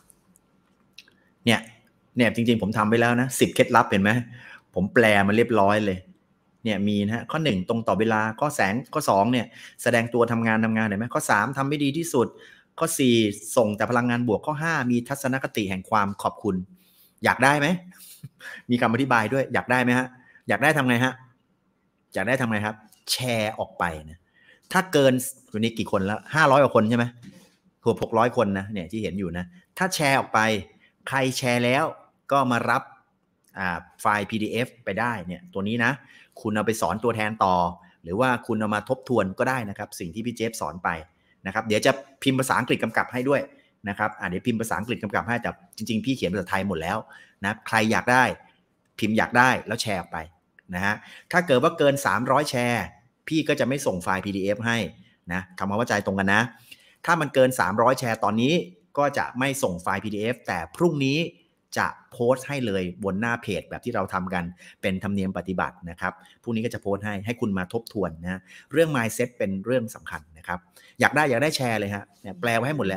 เนี่ยจริงๆผมทำไปแล้วนะ10เคล็ดลับเห็นไหมผมแปลมาเรียบร้อยเลยเนี่ยมีนะฮะข้อ1ตรงต่อเวลาข้อ2เนี่ยแสดงตัวทำงานเห็นไหมข้อ3ทำไม่ดีที่สุดข้อ4ส่งแต่พลังงานบวกข้อ5มีทัศนคติแห่งความขอบคุณอยากได้ไหมมีคำอธิบายด้วยอยากได้ไหมฮะอยากได้ทำไงฮะอยากได้ทำไงครับแชร์ออกไปนะถ้าเกินวันนี้กี่คนแล้ว500กว่าคนใช่ไหมเกือบ600คนนะเนี่ยที่เห็นอยู่นะถ้าแชร์ออกไปใครแชร์แล้วก็มารับไฟล์ PDF ไปได้เนี่ยตัวนี้นะคุณเอาไปสอนตัวแทนต่อหรือว่าคุณเอามาทบทวนก็ได้นะครับสิ่งที่พี่เจฟสอนไปนะครับเดี๋ยวจะพิมพ์ภาษาอังกฤษกำกับให้ด้วยนะครับเดี๋ยวพิมพ์ภาษาอังกฤษกำกับให้แต่จริงๆพี่เขียนภาษาไทยหมดแล้วนะใครอยากได้พิมพ์อยากได้แล้วแชร์ออกไปนะฮะถ้าเกิดว่าเกิน300แชร์พี่ก็จะไม่ส่งไฟล์ PDF ให้นะทำความเข้าใจตรงกันนะถ้ามันเกิน300แชร์ตอนนี้ก็จะไม่ส่งไฟล์ PDF แต่พรุ่งนี้จะโพสต์ให้เลยบนหน้าเพจแบบที่เราทำกันเป็นธรรมเนียมปฏิบัตินะครับพรุ่งนี้ก็จะโพสต์ให้คุณมาทบทวนนะเรื่อง mindset เป็นเรื่องสำคัญนะครับอยากได้แชร์เลยฮะเนี่ยแปลไว้ให้หมดแล้ว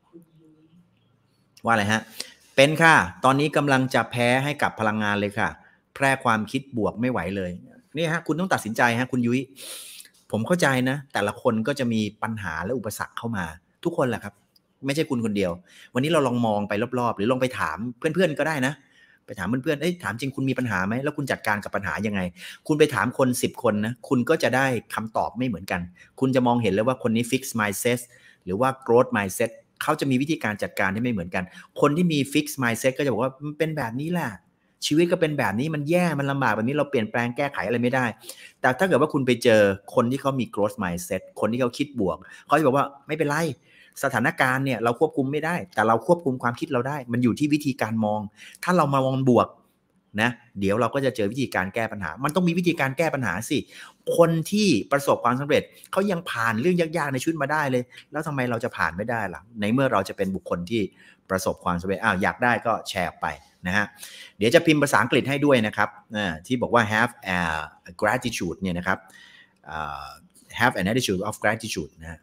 ว่าอะไรฮะเป็นค่ะตอนนี้กำลังจะแพ้ให้กับพลังงานเลยค่ะแพร่ความคิดบวกไม่ไหวเลยนี่ฮะคุณต้องตัดสินใจฮะคุณยุ้ยผมเข้าใจนะแต่ละคนก็จะมีปัญหาและอุปสรรคเข้ามาทุกคนแหละครับไม่ใช่คุณคนเดียววันนี้เราลองมองไปรอบๆหรือลองไปถามเพื่อนๆก็ได้นะไปถามเพื่อนๆถามจริงคุณมีปัญหาไหมแล้วคุณจัดการกับปัญหายังไงคุณไปถามคน10คนนะคุณก็จะได้คำตอบไม่เหมือนกันคุณจะมองเห็นเลยว่าคนนี้ fix mindset หรือว่า growth mindset เขาจะมีวิธีการจัดการที่ไม่เหมือนกันคนที่มี fix mindset ก็จะบอกว่ามันเป็นแบบนี้แหละชีวิตก็เป็นแบบนี้มันแย่มันลำบากแบบนี้เราเปลี่ยนแปลงแก้ไขอะไรไม่ได้แต่ถ้าเกิดว่าคุณไปเจอคนที่เขามี growth mindset คนที่เขาคิดบวกเขาจะบอกว่าไม่เป็นไรสถานการณ์เนี่ยเราควบคุมไม่ได้แต่เราควบคุมความคิดเราได้มันอยู่ที่วิธีการมองถ้าเรามามองบวกนะเดี๋ยวเราก็จะเจอวิธีการแก้ปัญหามันต้องมีวิธีการแก้ปัญหาสิคนที่ประสบความสำเร็จเขายังผ่านเรื่องยากๆในชีวิตมาได้เลยแล้วทำไมเราจะผ่านไม่ได้ล่ะในเมื่อเราจะเป็นบุคคลที่ประสบความสำเร็จอยากได้ก็แชร์ออกไปนะฮะเดี๋ยวจะพิมพ์ภาษาอังกฤษให้ด้วยนะครับที่บอกว่า have a gratitude เนี่ยนะครับhave an attitude of gratitude นะ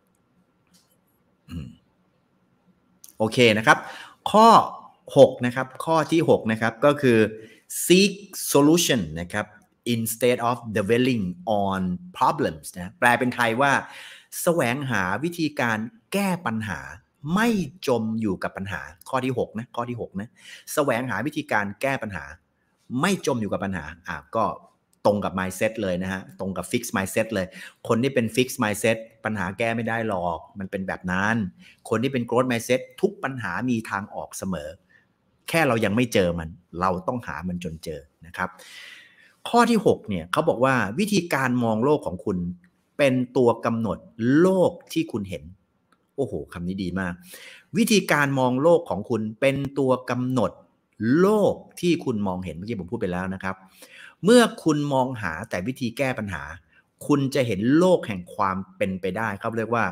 โอเคนะครับข้อ6นะครับข้อที่6นะครับก็คือ seek solution นะครับ instead of dwelling on problems นะแปลเป็นไทยว่าแสวงหาวิธีการแก้ปัญหาไม่จมอยู่กับปัญหาข้อที่6นะข้อที่6นะแสวงหาวิธีการแก้ปัญหาไม่จมอยู่กับปัญหาก็ตรงกับ mindset เลยนะฮะตรงกับ fix mindset เลยคนที่เป็น fix mindset ปัญหาแก้ไม่ได้หรอกมันเป็นแบบนั้นคนที่เป็น growth mindset ทุกปัญหามีทางออกเสมอแค่เรายังไม่เจอมันเราต้องหามันจนเจอนะครับข้อที่6เนี่ยเขาบอกว่าวิธีการมองโลกของคุณเป็นตัวกำหนดโลกที่คุณเห็นโอ้โหคำนี้ดีมากวิธีการมองโลกของคุณเป็นตัวกำหนดโลกที่คุณมองเห็นเมื่อกี้ผมพูดไปแล้วนะครับเมื่อคุณมองหาแต่วิธีแก้ปัญหาคุณจะเห็นโลกแห่งความเป็นไปได้เขาเรียกว่า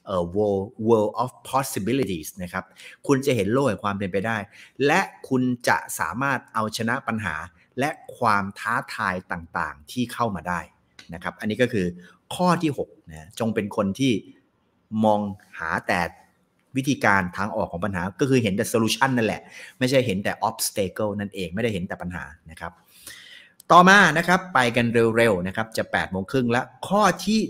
world of possibilities นะครับคุณจะเห็นโลกแห่งความเป็นไปได้และคุณจะสามารถเอาชนะปัญหาและความท้าทายต่างๆที่เข้ามาได้นะครับอันนี้ก็คือข้อที่6นะจงเป็นคนที่มองหาแต่วิธีการทางออกของปัญหาก็คือเห็นแต่ solution นั่นแหละไม่ใช่เห็นแต่ obstacle นั่นเองไม่ได้เห็นแต่ปัญหานะครับต่อมานะครับไปกันเร็วๆนะครับจะ8:30แล้วข้อที่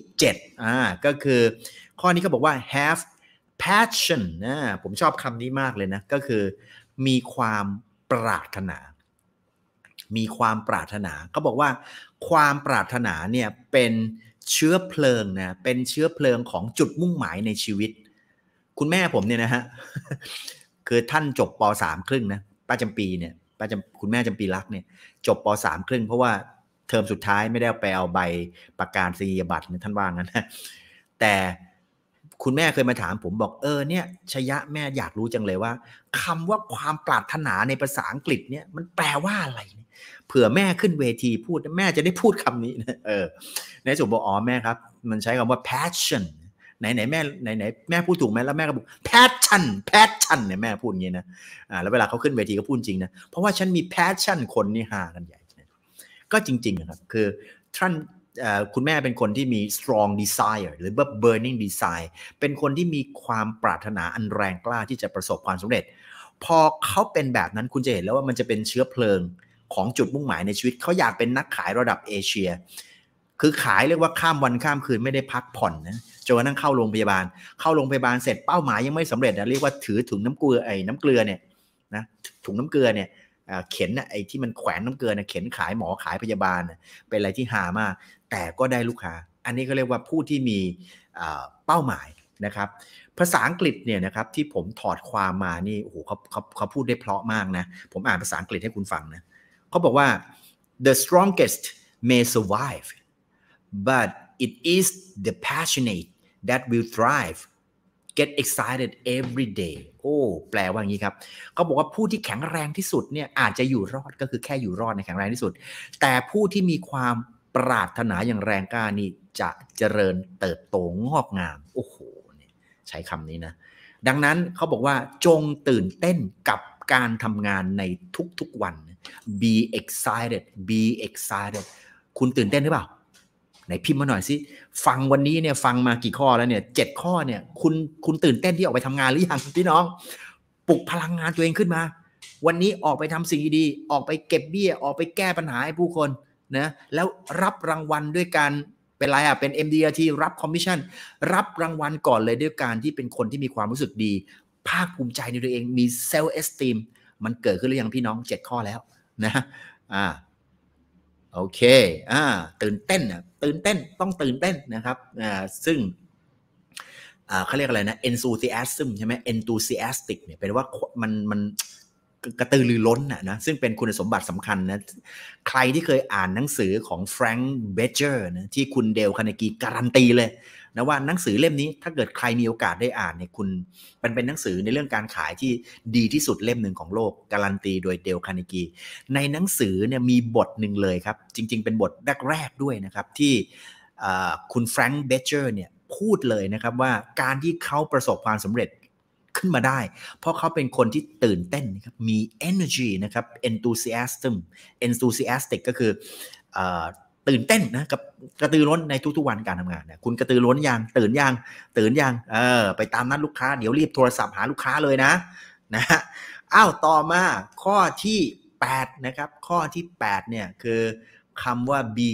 7ก็คือข้อนี้เขาบอกว่า have passion ผมชอบคำนี้มากเลยนะก็คือมีความปรารถนามีความปรารถนาเขาบอกว่าความปรารถนาเนี่ยเป็นเชื้อเพลิงนะเป็นเชื้อเพลิงของจุดมุ่งหมายในชีวิตคุณแม่ผมเนี่ยนะฮะคือท่านจบป.3 ครึ่งนะป้าจำปีเนี่ยคุณแม่จำปีรักเนี่ยจบป.3 ครึ่งเพราะว่าเทอมสุดท้ายไม่ได้ไปเอาใบประกาศนียบัตรท่านว่างั้นนะแต่คุณแม่เคยมาถามผมบอกเนี่ยชยะแม่อยากรู้จังเลยว่าคำว่าความปรารถนาในภาษาอังกฤษเนี่ยมันแปลว่าอะไรเผื่อแม่ขึ้นเวทีพูดแม่จะได้พูดคำนี้นะในสุดบอกอ๋อแม่ครับมันใช้คำว่า passion ไหนแม่ไหนแม่พูดถูกไหมแล้วแม่ก็บอก passion เนี่ยแม่พูดอย่างนี้นะแล้วเวลาเขาขึ้นเวทีก็พูดจริงนะเพราะว่าฉันมี passion คนนี่หากันใหญ่ก็จริงๆครับคือท่านคุณแม่เป็นคนที่มี strong desire หรือว่า burning desire เป็นคนที่มีความปรารถนาอันแรงกล้าที่จะประสบความสำเร็จพอเขาเป็นแบบนั้นคุณจะเห็นแล้วว่ามันจะเป็นเชื้อเพลิงของจุดมุ่งหมายในชีวิตเขาอยากเป็นนักขายระดับเอเชียคือขายเรียกว่าข้ามวันข้ามคืนไม่ได้พักผ่อนนะจนกระทั่งเข้าโรงพยาบาลเสร็จเป้าหมายยังไม่สำเร็จนะเรียกว่าถือถุงน้ำเกลือเนี่ยนะถุงน้ำเกลือเนี่ยเข็นไอ้ที่มันแขวนน้ำเกลือเข็นขายหมอขายพยาบาลเป็นอะไรที่หามากแต่ก็ได้ลูกค้าอันนี้ก็เรียกว่าผู้ที่มีเป้าหมายนะครับภาษาอังกฤษเนี่ยนะครับที่ผมถอดความมานี่โอ้โหเขาพูดได้เพราะมากนะผมอ่านภาษาอังกฤษให้คุณฟังนะเขาบอกว่า the strongest may survive but it is the passionate that will thrive get excited every day โอ้แปลว่าอย่างนี้ครับเขาบอกว่าผู้ที่แข็งแรงที่สุดเนี่ยอาจจะอยู่รอดก็คือแค่อยู่รอดในแข็งแรงที่สุดแต่ผู้ที่มีความปรารถนาอย่างแรงกล้านี่จะเจริญเติบโตงอกงามโอ้โหใช้คำนี้นะดังนั้นเขาบอกว่าจงตื่นเต้นกับการทำงานในทุกๆวัน be excited คุณตื่นเต้นหรือเปล่าไหนพิมพ์มาหน่อยสิฟังวันนี้เนี่ยฟังมากี่ข้อแล้วเนี่ย7ข้อเนี่ยคุณตื่นเต้นที่ออกไปทำงานหรือยังพี่น้องปลุกพลังงานตัวเองขึ้นมาวันนี้ออกไปทำสิ่งดีๆออกไปเก็บเบี้ยออกไปแก้ปัญหาให้ผู้คนนะแล้วรับรางวัลด้วยการเป็นไรเป็น MDRT รับคอมมิชชั่นรับรางวัลก่อนเลยด้วยการที่เป็นคนที่มีความรู้สึกดีภาคภูมิใจในตัวเองมี self esteem มันเกิดขึ้นหรือยังพี่น้อง7ข้อแล้วนะโอเคตื่นเต้นต้องตื่นเต้นนะครับซึ่งเขาเรียกอะไรนะ enthusiasm ใช่ไหม enthusiastic เนี่ยเป็นว่ามันกระตือรือร้นนะซึ่งเป็นคุณสมบัติสำคัญนะใครที่เคยอ่านหนังสือของแฟรงค์เบเจอร์นะที่คุณเดลคาร์เนกีการันตีเลยนะว่าหนังสือเล่มนี้ถ้าเกิดใครมีโอกาสได้อ่านเนี่ยคุณเป็นหนังสือในเรื่องการขายที่ดีที่สุดเล่มหนึ่งของโลกการันตีโดยเดลคาร์เนกีในหนังสือเนี่ยมีบทหนึ่งเลยครับจริงๆเป็นบทแรกๆด้วยนะครับที่คุณแฟรงค์เบเจอร์เนี่ยพูดเลยนะครับว่าการที่เขาประสบความสำเร็จขึ้นมาได้เพราะเขาเป็นคนที่ตื่นเต้นนะครับมี energy นะครับ enthusiastic ก็คือตื่นเต้นนะกับกระตือร้นในทุกๆวันการทำงานเนี่ยคุณกระตือร้นยังตื่นยังไปตามนัดลูกค้าเดี๋ยวรีบโทรศัพท์หาลูกค้าเลยนะต่อมาข้อที่8นะครับข้อที่8เนี่ยคือคำว่า be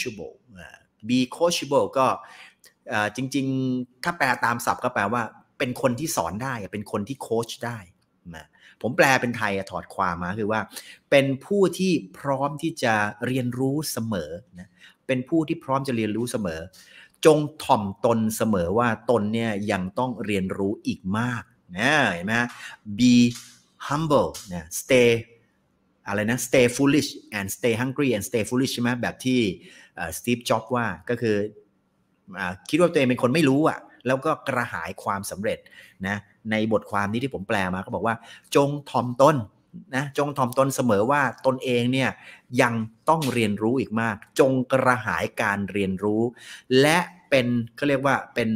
coachable ก็จริงๆถ้าแปลตามศัพท์ก็แปลว่าเป็นคนที่สอนได้เป็นคนที่โค้ชได้นะผมแปลเป็นไทยถอดความมาคือว่าเป็นผู้ที่พร้อมที่จะเรียนรู้เสมอนะเป็นผู้ที่พร้อมจะเรียนรู้เสมอจงถ่อมตนเสมอว่าตนเนี่ยยังต้องเรียนรู้อีกมากนะเห็นไหม be humble นะ stay foolish and stay hungry and stay foolish ใช่ไหมแบบที่สตีฟ จ็อบส์ว่าก็คือคิดว่าตัวเองเป็นคนไม่รู้แล้วก็กระหายความสำเร็จนะในบทความนี้ที่ผมแปลมาก็บอกว่าจงถ่อมตนเสมอว่าตนเองเนี่ยยังต้องเรียนรู้อีกมากจงกระหายการเรียนรู้และเป็นเขาเรียกว่าเป็น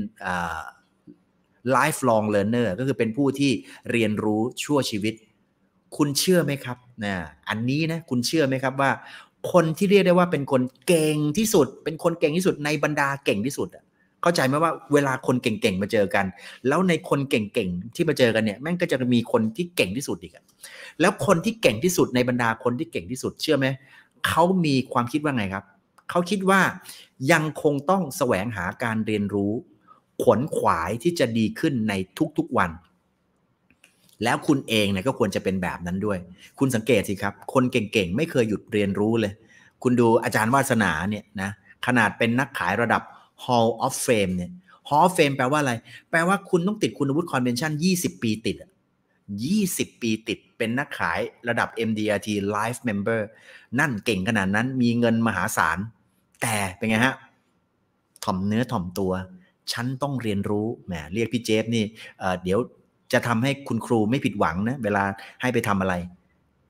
lifelong learner ก็คือเป็นผู้ที่เรียนรู้ชั่วชีวิตคุณเชื่อไหมครับอันนี้นะคุณเชื่อไหมครับว่าคนที่เรียกได้ว่าเป็นคนเก่งที่สุดในบรรดาเก่งที่สุดเข้าใจไหมว่าเวลาคนเก่งๆมาเจอกันแล้วในคนเก่งๆที่มาเจอกันเนี่ยแม่งก็จะมีคนที่เก่งที่สุดอีกแล้วคนที่เก่งที่สุดในบรรดาคนที่เก่งที่สุดเชื่อไหมเขามีความคิดว่าไงครับเขาคิดว่ายังคงต้องแสวงหาการเรียนรู้ขวนขวายที่จะดีขึ้นในทุกๆวันแล้วคุณเองเนี่ยก็ควรจะเป็นแบบนั้นด้วยคุณสังเกตสิครับคนเก่งๆไม่เคยหยุดเรียนรู้เลยคุณดูอาจารย์วาสนาเนี่ยนะขนาดเป็นนักขายระดับ Hall of Fame เนี่ย Hall of Fame แปลว่าอะไรแปลว่าคุณต้องติดคุณวุฒิ Convention 20 ปีติด20 ปีติดเป็นนักขายระดับ MDRT Life Member นั่นเก่งขนาดนั้นมีเงินมหาศาลแต่เป็นไงฮะถ่อมเนื้อถ่อมตัวฉันต้องเรียนรู้แหมเรียกพี่เจฟนี่เดี๋ยวจะทำให้คุณครูไม่ผิดหวังนะเวลาให้ไปทำอะไร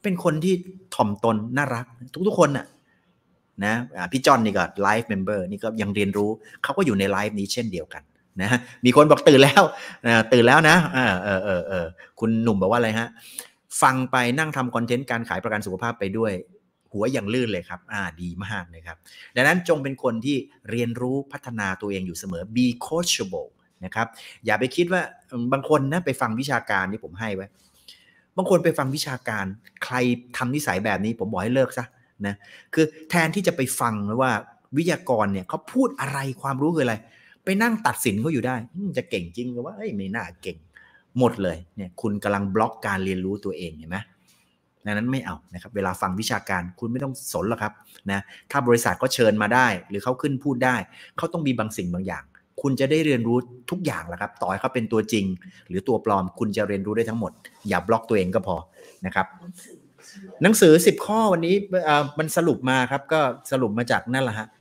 เป็นคนที่ถ่อมตนน่ารักทุกคนน่ะนะพี่จอนนี่ก็ไลฟ์เมมเบอร์นี่ก็ยังเรียนรู้เขาก็อยู่ในไลฟ์นี้เช่นเดียวกันนะมีคนบอกตื่นแล้วนะคุณหนุ่มบอกว่าอะไรฮะฟังไปนั่งทำคอนเทนต์การขายประกันสุขภาพไปด้วยหัวอย่างลื่นเลยครับดีมากนะครับดังนั้นจงเป็นคนที่เรียนรู้พัฒนาตัวเองอยู่เสมอ be coachable นะครับอย่าไปคิดว่าบางคนนะไปฟังวิชาการที่ผมให้ไว้บางคนไปฟังวิชาการใครทำนิสัยแบบนี้ผมบอกให้เลิกซะนะคือแทนที่จะไปฟังว่าวิทยากรเนี่ยเขาพูดอะไรความรู้คืออะไรไปนั่งตัดสินเขาอยู่ได้จะเก่งจริงหรือว่าไม่น่าเก่งหมดเลยเนี่ยคุณกำลังบล็อกการเรียนรู้ตัวเองเห็นไหมดังนั้นไม่เอานะครับเวลาฟังวิชาการคุณไม่ต้องสนหรอกครับนะถ้าบริษัทก็เชิญมาได้หรือเขาขึ้นพูดได้เขาต้องมีบางสิ่งบางอย่างคุณจะได้เรียนรู้ทุกอย่างแหละครับต่อให้เขาเป็นตัวจริงหรือตัวปลอมคุณจะเรียนรู้ได้ทั้งหมดอย่าบล็อกตัวเองก็พอนะครับหนังสือ10ข้อวันนี้มันสรุปมาครับก็สรุปมาจากนั่นแหละฮะ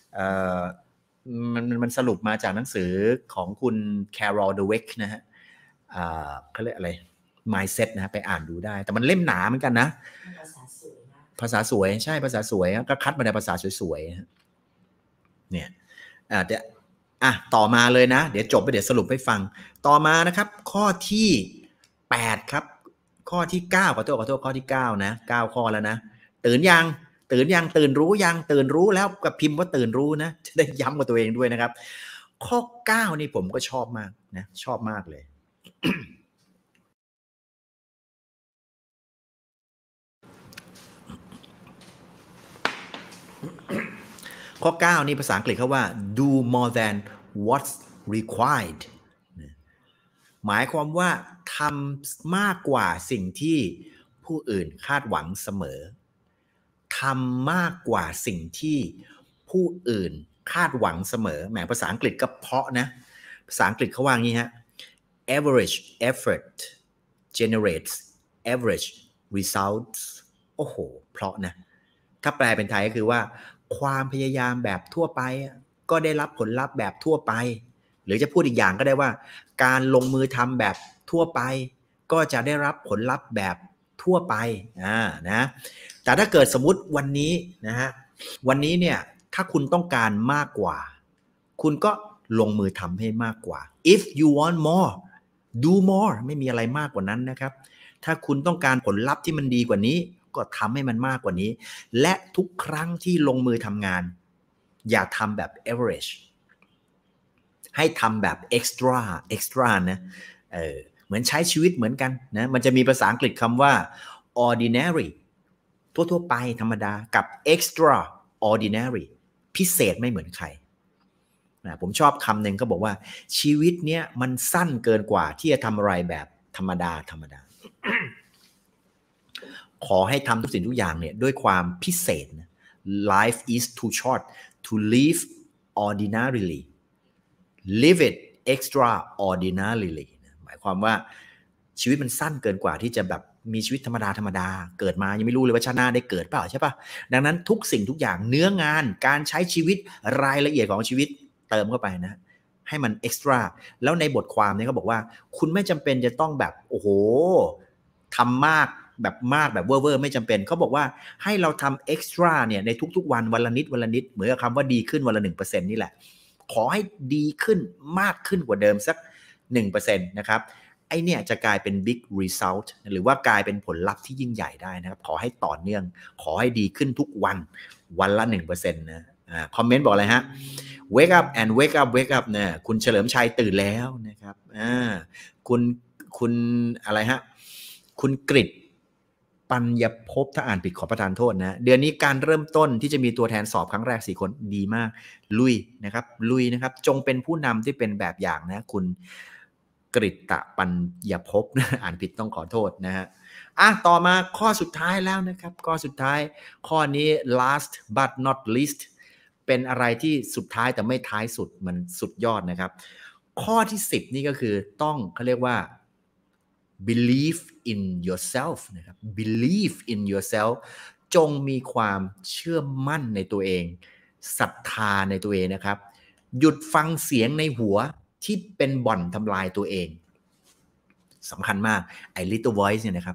มันสรุปมาจากหนังสือของคุณ Carol Dweck นะฮะเขาเรียกอะไร mindset นะไปอ่านดูได้แต่มันเล่มหนาเหมือนกันนะภาษาสวยใช่ภาษาสวยก็คัดมาในภาษาสวยๆเนี่ยเดี๋ยวต่อมาเลยนะเดี๋ยวจบไปเดี๋ยวสรุปให้ฟังต่อมานะครับข้อที่8ครับข้อที่9ขอโทษข้อที่9นะ9ข้อแล้วนะตื่นยังตื่นรู้ยังตื่นรู้แล้วกับพิมพ์ว่าตื่นรู้นะจะได้ย้ำกับตัวเองด้วยนะครับข้อ9นี่ผมก็ชอบมากนะชอบมากเลย ข้อ9นี่ภาษาอังกฤษเขาว่า do more than what's required หมายความว่าทำมากกว่าสิ่งที่ผู้อื่นคาดหวังเสมอทำมากกว่าสิ่งที่ผู้อื่นคาดหวังเสมอแหมภาษาอังกฤษก็เพราะนะภาษาอังกฤษเขาว่างี้ฮะ average effort generates average results โอ้โหเพราะนะถ้าแปลเป็นไทยก็คือว่าความพยายามแบบทั่วไปก็ได้รับผลลัพธ์แบบทั่วไปหรือจะพูดอีกอย่างก็ได้ว่าการลงมือทำแบบทั่วไปก็จะได้รับผลลัพธ์แบบทั่วไปนะแต่ถ้าเกิดสมมุติวันนี้นะฮะวันนี้เนี่ยถ้าคุณต้องการมากกว่าคุณก็ลงมือทำให้มากกว่า if you want more do more ไม่มีอะไรมากกว่านั้นนะครับถ้าคุณต้องการผลลัพธ์ที่มันดีกว่านี้ก็ทำให้มันมากกว่านี้และทุกครั้งที่ลงมือทำงานอย่าทำแบบ average ให้ทำแบบ extra นะเหมือนใช้ชีวิตเหมือนกันนะมันจะมีภาษาอังกฤษคำว่า ordinary ทั่วไปธรรมดากับ extraordinary พิเศษไม่เหมือนใครนะผมชอบคำหนึ่งก็บอกว่าชีวิตเนี้ยมันสั้นเกินกว่าที่จะทำอะไรแบบธรรมดา ขอให้ทำทุกสิ่งทุกอย่างเนี่ยด้วยความพิเศษนะ Life is too short to live ordinarily live it extraordinarily หมายความว่าชีวิตมันสั้นเกินกว่าที่จะแบบมีชีวิตธรรมดาเกิดมายังไม่รู้เลยว่าชาติหน้าได้เกิดเปล่าใช่ปะดังนั้นทุกสิ่งทุกอย่างเนื้องานการใช้ชีวิตรายละเอียดของชีวิตเติมเข้าไปนะให้มัน extra แล้วในบทความนี้เขาบอกว่าคุณไม่จำเป็นจะต้องแบบโอ้โหทำมากแบบเวอร์ไม่จำเป็นเขาบอกว่าให้เราทำ extra เนี่ยในทุกๆวันละนิดเหมือนกับคำว่าดีขึ้นวันละ 1% นี่แหละขอให้ดีขึ้นมากขึ้นกว่าเดิมสัก 1% นะครับไอเนี่ยจะกลายเป็น big result หรือว่ากลายเป็นผลลัพธ์ที่ยิ่งใหญ่ได้นะครับขอให้ต่อเนื่องขอให้ดีขึ้นทุกวันละ 1% นะคอมเมนต์บอกอะไรฮะ wake up and wake up เนี่ยคุณเฉลิมชัยตื่นแล้วนะครับคุณอะไรฮะคุณกฤษปัญญภพถ้าอ่านผิดขอประทานโทษนะเดือนนี้การเริ่มต้นที่จะมีตัวแทนสอบครั้งแรก4คนดีมากลุยนะครับจงเป็นผู้นำที่เป็นแบบอย่างนะคุณกฤษปัญญภพนะอ่านผิดต้องขอโทษนะฮะต่อมาข้อสุดท้ายแล้วนะครับข้อสุดท้ายข้อนี้ last but not least เป็นอะไรที่สุดท้ายแต่ไม่ท้ายสุดมันสุดยอดนะครับข้อที่10นี่ก็คือต้องเขาเรียกว่าbelieve in yourself นะครับ believe in yourself จงมีความเชื่อมั่นในตัวเองศรัทธาในตัวเองนะครับหยุดฟังเสียงในหัวที่เป็นบ่อนทำลายตัวเองสำคัญมากไอ้ little voice เนี่ยนะครับ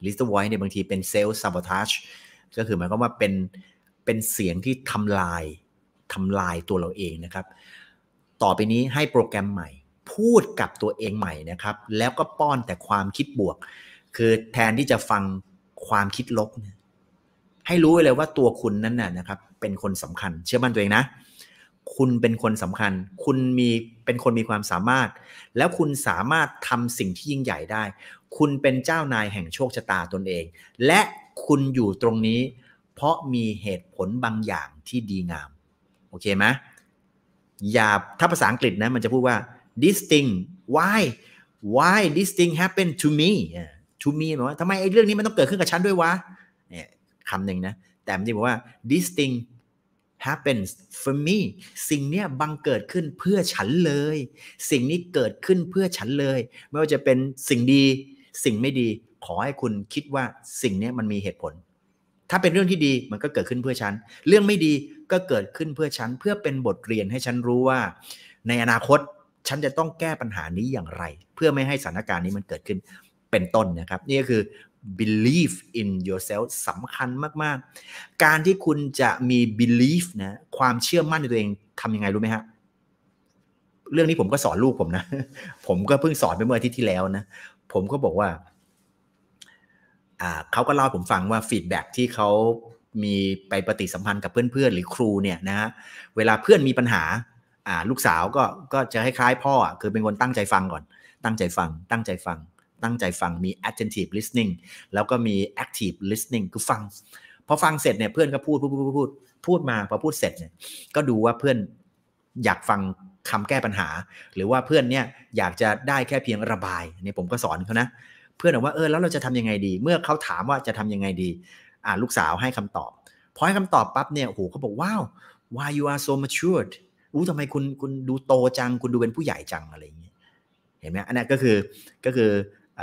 little voice เนี่ยบางทีเป็น self sabotage ก็คือหมายความว่าเป็นเสียงที่ทำลายตัวเราเองนะครับต่อไปนี้ให้โปรแกรมใหม่พูดกับตัวเองใหม่นะครับแล้วก็ป้อนแต่ความคิดบวกคือแทนที่จะฟังความคิดลบให้รู้เลยว่าตัวคุณนั้นนะครับเป็นคนสำคัญเชื่อมั่นตัวเองนะคุณเป็นคนสำคัญคุณเป็นคนมีความสามารถแล้วคุณสามารถทำสิ่งที่ยิ่งใหญ่ได้คุณเป็นเจ้านายแห่งโชคชะตาตนเองและคุณอยู่ตรงนี้เพราะมีเหตุผลบางอย่างที่ดีงามโอเคไหมถ้าภาษาอังกฤษนะมันจะพูดว่า this thing why this thing happened to meหมายว่าทำไมไอ้เรื่องนี้มันต้องเกิดขึ้นกับฉันด้วยวะเนี่ยคำหนึ่งนะแต่มันจะบอกว่า this thing happens for me สิ่งนี้บังเกิดขึ้นเพื่อฉันเลยสิ่งนี้เกิดขึ้นเพื่อฉันเลยไม่ว่าจะเป็นสิ่งดีสิ่งไม่ดีขอให้คุณคิดว่าสิ่งนี้มันมีเหตุผลถ้าเป็นเรื่องที่ดีมันก็เกิดขึ้นเพื่อฉันเรื่องไม่ดีก็เกิดขึ้นเพื่อฉันเพื่อเป็นบทเรียนให้ฉันรู้ว่าในอนาคตฉันจะต้องแก้ปัญหานี้อย่างไรเพื่อไม่ให้สถานการณ์นี้มันเกิดขึ้นเป็นต้นนะครับนี่ก็คือ believe in yourself สำคัญมากๆการที่คุณจะมี belief นะความเชื่อมั่นในตัวเองทำยังไงรู้ไหมฮะเรื่องนี้ผมก็สอนลูกผมนะผมก็เพิ่งสอนไปเมื่ออาทิตย์ที่แล้วนะผมก็บอกว่าเขาก็เล่าให้ผมฟังว่าฟีดแบ็กที่เขามีไปปฏิสัมพันธ์กับเพื่อนๆหรือครูเนี่ยนะฮะเวลาเพื่อนมีปัญหาลูกสาวก็จะคล้ายๆพ่อคือเป็นคนตั้งใจฟังก่อนตั้งใจฟังมี attentive listening แล้วก็มี active listening คือฟังพอฟังเสร็จเนี่ยเพื่อนก็พูดมาพอพูดเสร็จเนี่ยก็ดูว่าเพื่อนอยากฟังคำแก้ปัญหาหรือว่าเพื่อนเนี่ยอยากจะได้แค่เพียงระบายเนี่ยผมก็สอนเขานะเพื่อนบอกว่าแล้วเราจะทำยังไงดีเมื่อเขาถามว่าจะทำยังไงดีลูกสาวให้คำตอบพอให้คำตอบปั๊บเนี่ยโอ้โหเขาบอกว้าว why you are so matured ทำไมคุณดูโตจังคุณดูเป็นผู้ใหญ่จังอะไรอย่างเงี้ยเห็นไหมอันนี้ก็คือ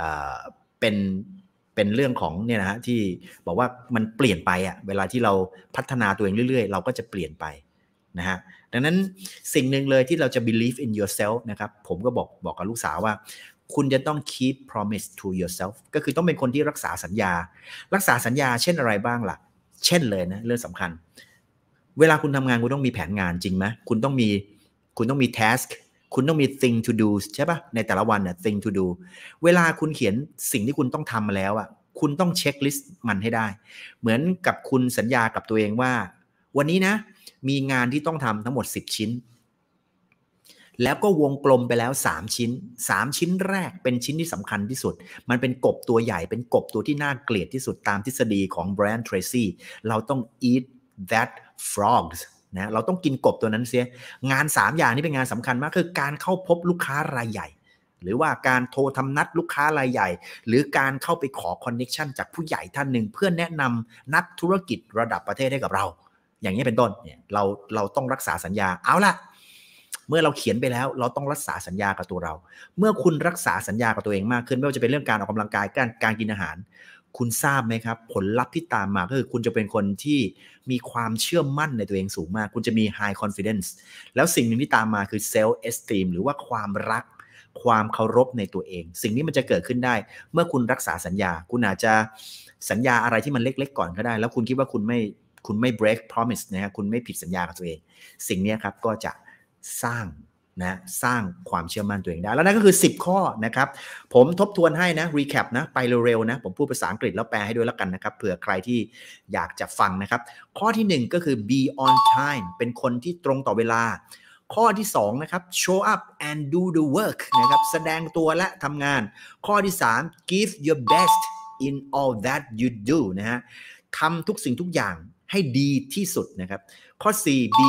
เป็นเรื่องของเนี่ยนะฮะที่บอกว่ามันเปลี่ยนไปเวลาที่เราพัฒนาตัวเองเรื่อยๆเราก็จะเปลี่ยนไปนะฮะดังนั้นสิ่งหนึ่งเลยที่เราจะ believe in yourself นะครับผมก็บอกกับลูกสาวว่าคุณจะต้อง keep promise to yourself ก็คือต้องเป็นคนที่รักษาสัญญาเช่นอะไรบ้างล่ะเช่นเลยนะเรื่องสำคัญเวลาคุณทำงานคุณต้องมีแผนงานจริงไหมคุณต้องมี task คุณต้องมี thing to do ใช่ปะในแต่ละวันเนี่ย thing to do เวลาคุณเขียนสิ่งที่คุณต้องทำมาแล้วคุณต้องเช็คลิสต์มันให้ได้เหมือนกับคุณสัญญากับตัวเองว่าวันนี้นะมีงานที่ต้องทำทั้งหมด10ชิ้นแล้วก็วงกลมไปแล้ว3ชิ้นแรกเป็นชิ้นที่สำคัญที่สุดมันเป็นกบตัวใหญ่เป็นกบตัวที่น่าเกลียดที่สุดตามทฤษฎีของ Brian Tracy เราต้อง eat that frogs นะเราต้องกินกบตัวนั้นเสียงาน3อย่างนี้เป็นงานสำคัญมากคือการเข้าพบลูกค้ารายใหญ่หรือว่าการโทรทำนัดลูกค้ารายใหญ่หรือการเข้าไปขอคอนเนคชั่นจากผู้ใหญ่ท่านหนึ่งเพื่อแนะนำนักธุรกิจระดับประเทศให้กับเราอย่างนี้เป็นต้นเนี่ยเราต้องรักษาสัญญาเอาล่ะเมื่อเราเขียนไปแล้วเราต้องรักษาสัญญากับตัวเราเมื่อคุณรักษาสัญญากับตัวเองมากขึ้นไม่ว่าจะเป็นเรื่องการออกกำลังกายการกินอาหารคุณทราบไหมครับผลลัพธ์ที่ตามมาก็คือคุณจะเป็นคนที่มีความเชื่อมั่นในตัวเองสูงมากคุณจะมี high confidence แล้วสิ่งหนึ่งที่ตามมาคือ self esteem หรือว่าความรักความเคารพในตัวเองสิ่งนี้มันจะเกิดขึ้นได้เมื่อคุณรักษาสัญญาคุณอาจจะสัญญาอะไรที่มันเล็กๆก่อนก็ได้แล้วคุณคิดว่าคุณไม่ break promise นะฮะคุณไม่ผิดสัญญากับตัวเองสิ่งนี้ครับก็จะสร้างความเชื่อมั่นตัวเองได้แล้วนั่นก็คือ10ข้อนะครับผมทบทวนให้นะ recap นะไปเร็วๆนะผมพูดภาษาอังกฤษแล้วแปลให้ด้วยแล้วกันนะครับเผื่อใครที่อยากจะฟังนะครับข้อที่1ก็คือ be on time เป็นคนที่ตรงต่อเวลาข้อที่2นะครับ show up and do the work นะครับแสดงตัวและทำงานข้อที่3 give your best in all that you do นะฮะทำทุกสิ่งทุกอย่างให้ดีที่สุดนะครับข้อ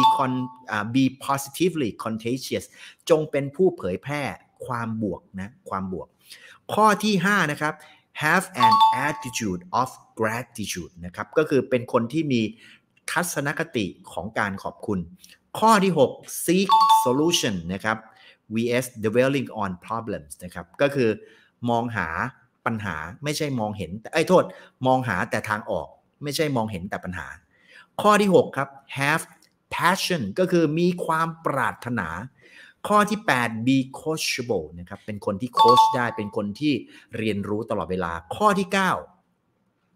4 be positively contagious จงเป็นผู้เผยแพร่ความบวกนะความบวกข้อที่5นะครับ have an attitude of gratitude นะครับก็คือเป็นคนที่มีทัศนคติของการขอบคุณข้อที่6 seek solution นะครับ vs dwelling on problems นะครับก็คือมองหาปัญหาไม่ใช่มองเห็นมองหาแต่ทางออกไม่ใช่มองเห็นแต่ปัญหาข้อที่6ครับ have passion ก็คือมีความปรารถนาข้อที่8 be coachable นะครับเป็นคนที่โค้ชได้เป็นคนที่เรียนรู้ตลอดเวลาข้อที่9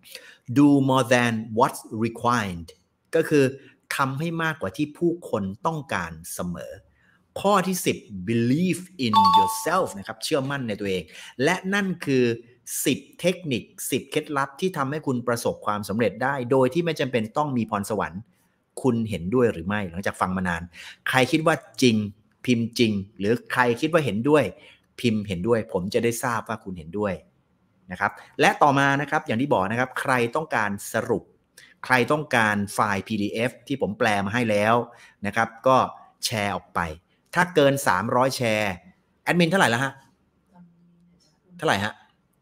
do more than what's required ก็คือทำให้มากกว่าที่ผู้คนต้องการเสมอข้อที่10 believe in yourself นะครับเชื่อมั่นในตัวเองและนั่นคือ10เทคนิค10เคล็ดลับที่ทำให้คุณประสบความสำเร็จได้โดยที่ไม่จำเป็นต้องมีพรสวรรค์คุณเห็นด้วยหรือไม่หลังจากฟังมานานใครคิดว่าจริงพิมพ์จริงหรือใครคิดว่าเห็นด้วยพิมพ์เห็นด้วยผมจะได้ทราบว่าคุณเห็นด้วยนะครับและต่อมานะครับอย่างที่บอกนะครับใครต้องการสรุปใครต้องการไฟล์ PDF ที่ผมแปลมาให้แล้วนะครับก็แชร์ออกไปถ้าเกิน300แชร์แอดมินเท่าไหร่แล้วฮะเท่าไหร่ฮะ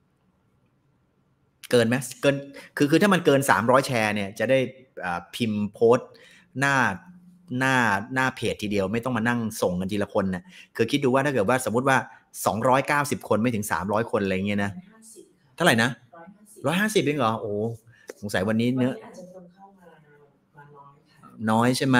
เกินไหมเกินคือถ้ามันเกิน300แชร์เนี่ยจะได้พิมพ์โพสต์หน้าเพจทีเดียวไม่ต้องมานั่งส่งกันทีละคนนะคือคิดดูว่าถ้าเกิดว่าสมมุติว่า290คนไม่ถึง300คนอะไรเงี้ยนะเท่าไหร่นะ150เองเหรอโอ้สงสัยวันนี้เนื้อน้อยใช่ไหม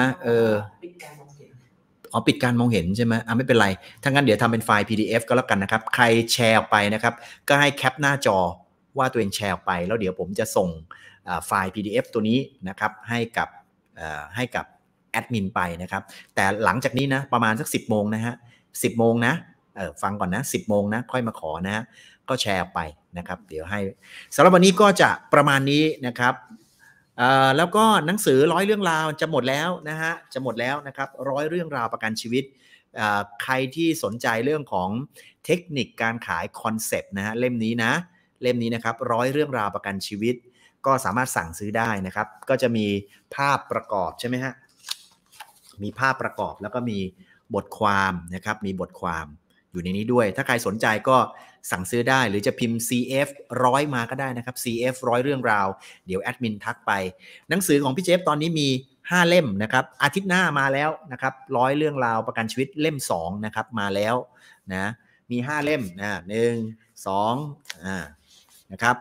ปิดการมองเห็นใช่ไหมไม่เป็นไรถ้างั้นเดี๋ยวทำเป็นไฟล์ PDF ก็แล้วกันนะครับใครแชร์ออกไปนะครับก็ให้แคปหน้าจอว่าตัวเองแชร์ออกไปแล้วเดี๋ยวผมจะส่งไฟล์ PDF ตัวนี้นะครับให้กับแอดมินไปนะครับแต่หลังจากนี้นะประมาณสัก10โมงนะฮะ10โมงนะฟังก่อนนะ10โมงนะค่อยมาขอนะฮะก็แชร์ออกไปนะครับเดี๋ยวให้สำหรับวันนี้ก็จะประมาณนี้นะครับแล้วก็หนังสือ100เรื่องราวจะหมดแล้วนะฮะจะหมดแล้วนะครับ100เรื่องราวประกันชีวิตใครที่สนใจเรื่องของเทคนิคการขายคอนเซปต์นะฮะเล่มนี้นะครับ100เรื่องราวประกันชีวิตก็สามารถสั่งซื้อได้นะครับก็จะมีภาพประกอบใช่ไหมฮะมีภาพประกอบแล้วก็มีบทความนะครับมีบทความอยู่ในนี้ด้วยถ้าใครสนใจก็สั่งซื้อได้หรือจะพิมพ์ CF 100มาก็ได้นะครับ CF 100เรื่องราวเดี๋ยวแอดมินทักไปหนังสือของพี่เจฟตอนนี้มี5เล่มนะครับอาทิตย์หน้ามาแล้วนะครับ100เรื่องราวประกันชีวิตเล่ม2นะครับมาแล้วนะมี5เล่มนะ1 2นะครับ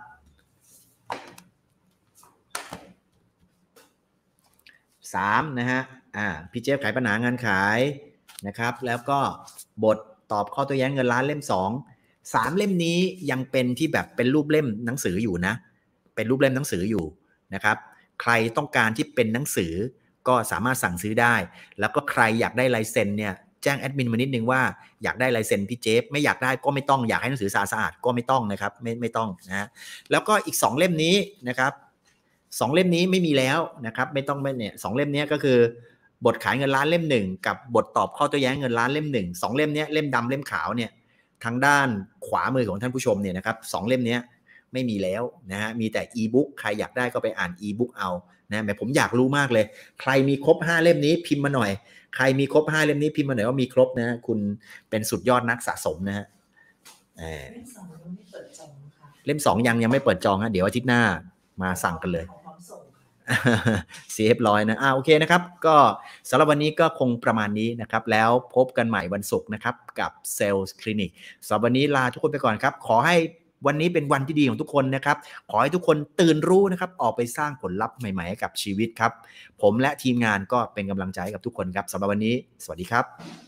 3นะฮะพี่เจฟขายปัญหางานขายนะครับแล้วก็บทตอบข้อโต้แย้งเงินล้านเล่ม3เล่มนี้ยังเป็นที่แบบเป็นรูปเล่มหนังสืออยู่นะเป็นรูปเล่มหนังสืออยู่นะครับใครต้องการที่เป็นหนังสือก็สามารถสั่งซื้อได้แล้วก็ใครอยากได้ลายเซ็นเนี่ยแจ้งแอดมินมานิดนึงว่าอยากได้ลายเซ็นพี่เจฟไม่อยากได้ก็ไม่ต้องอยากให้หนังสือสะอาดก็ไม่ต้องนะครับไม่ต้องนะแล้วก็อีก2เล่มนี้นะครับ2เล่มนี้ไม่มีแล้วนะครับไม่ต้องเนี่ย2เล่มนี้ก็คือบทขายเงินล้านเล่ม1กับบทตอบข้อโต้แย้งเงินล้านเล่ม1 2เล่มนี้เล่มดำเล่มขาวเนี่ยทางด้านขวามือของท่านผู้ชมเนี่ยนะครับ2เล่มนี้ไม่มีแล้วนะฮะมีแต่อีบุ๊กใครอยากได้ก็ไปอ่านอีบุ๊กเอานะแต่ผมอยากรู้มากเลยใครมีครบ5เล่มนี้พิมพ์มาหน่อยใครมีครบ5เล่มนี้พิมพ์มาหน่อยว่ามีครบนะคุณเป็นสุดยอดนักสะสมนะฮะเล่ม2ยังไม่เปิดจองฮะเดี๋ยวอาทิตย์หน้ามาสั่งกันเลยCF 100นะโอเคนะครับก็สำหรับวันนี้ก็คงประมาณนี้นะครับแล้วพบกันใหม่วันศุกร์นะครับกับ Sales Clinic สำหรับวันนี้ลาทุกคนไปก่อนครับขอให้วันนี้เป็นวันที่ดีของทุกคนนะครับขอให้ทุกคนตื่นรู้นะครับออกไปสร้างผลลัพธ์ใหม่ๆให้กับชีวิตครับผมและทีมงานก็เป็นกำลังใจให้กับทุกคนครับสำหรับวันนี้สวัสดีครับ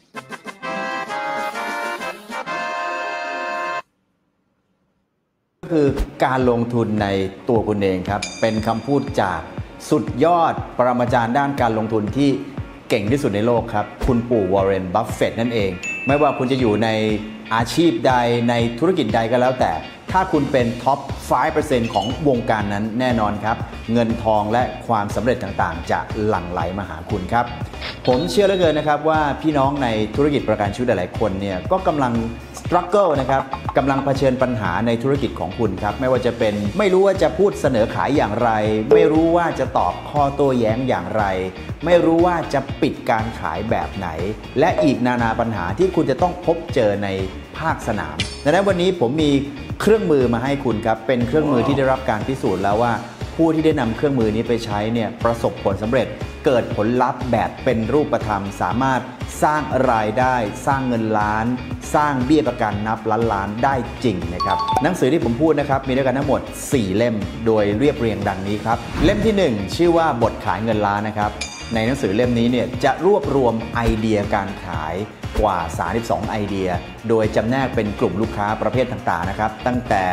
ก็คือการลงทุนในตัวคุณเองครับเป็นคำพูดจากสุดยอดปรมาจารย์ด้านการลงทุนที่เก่งที่สุดในโลกครับคุณปู่วอร์เรน บัฟเฟตต์นั่นเองไม่ว่าคุณจะอยู่ในอาชีพใดในธุรกิจใดก็แล้วแต่ถ้าคุณเป็นท็อป 5% ของวงการนั้นแน่นอนครับเงินทองและความสำเร็จต่างๆจะหลั่งไหลมาหาคุณครับผมเชื่อเหลือเกินนะครับว่าพี่น้องในธุรกิจประกันชีวิตหลายๆคนเนี่ยก็กำลังstruggle นะครับกำลังเผชิญปัญหาในธุรกิจของคุณครับไม่ว่าจะเป็นไม่รู้ว่าจะพูดเสนอขายอย่างไรไม่รู้ว่าจะตอบข้อโต้แย้งอย่างไรไม่รู้ว่าจะปิดการขายแบบไหนและอีกนานาปัญหาที่คุณจะต้องพบเจอในภาคสนามดังนั้นวันนี้ผมมีเครื่องมือมาให้คุณครับเป็นเครื่องมือที่ได้รับการพิสูจน์แล้วว่าผู้ที่ได้นำเครื่องมือนี้ไปใช้เนี่ยประสบผลสำเร็จเกิดผลลัพธ์แบบเป็นรูปธรรมสามารถสร้างรายได้สร้างเงินล้านสร้างเบี้ยประกันนับล้านได้จริงนะครับหนังสือที่ผมพูดนะครับมีด้วยกันทั้งหมด4เล่มโดยเรียบเรียงดังนี้ครับเล่มที่1ชื่อว่าบทขายเงินล้านนะครับในหนังสือเล่มนี้เนี่ยจะรวบรวมไอเดียการขายกว่า32ไอเดียโดยจำแนกเป็นกลุ่มลูกค้าประเภทต่างๆนะครับตั้งแต่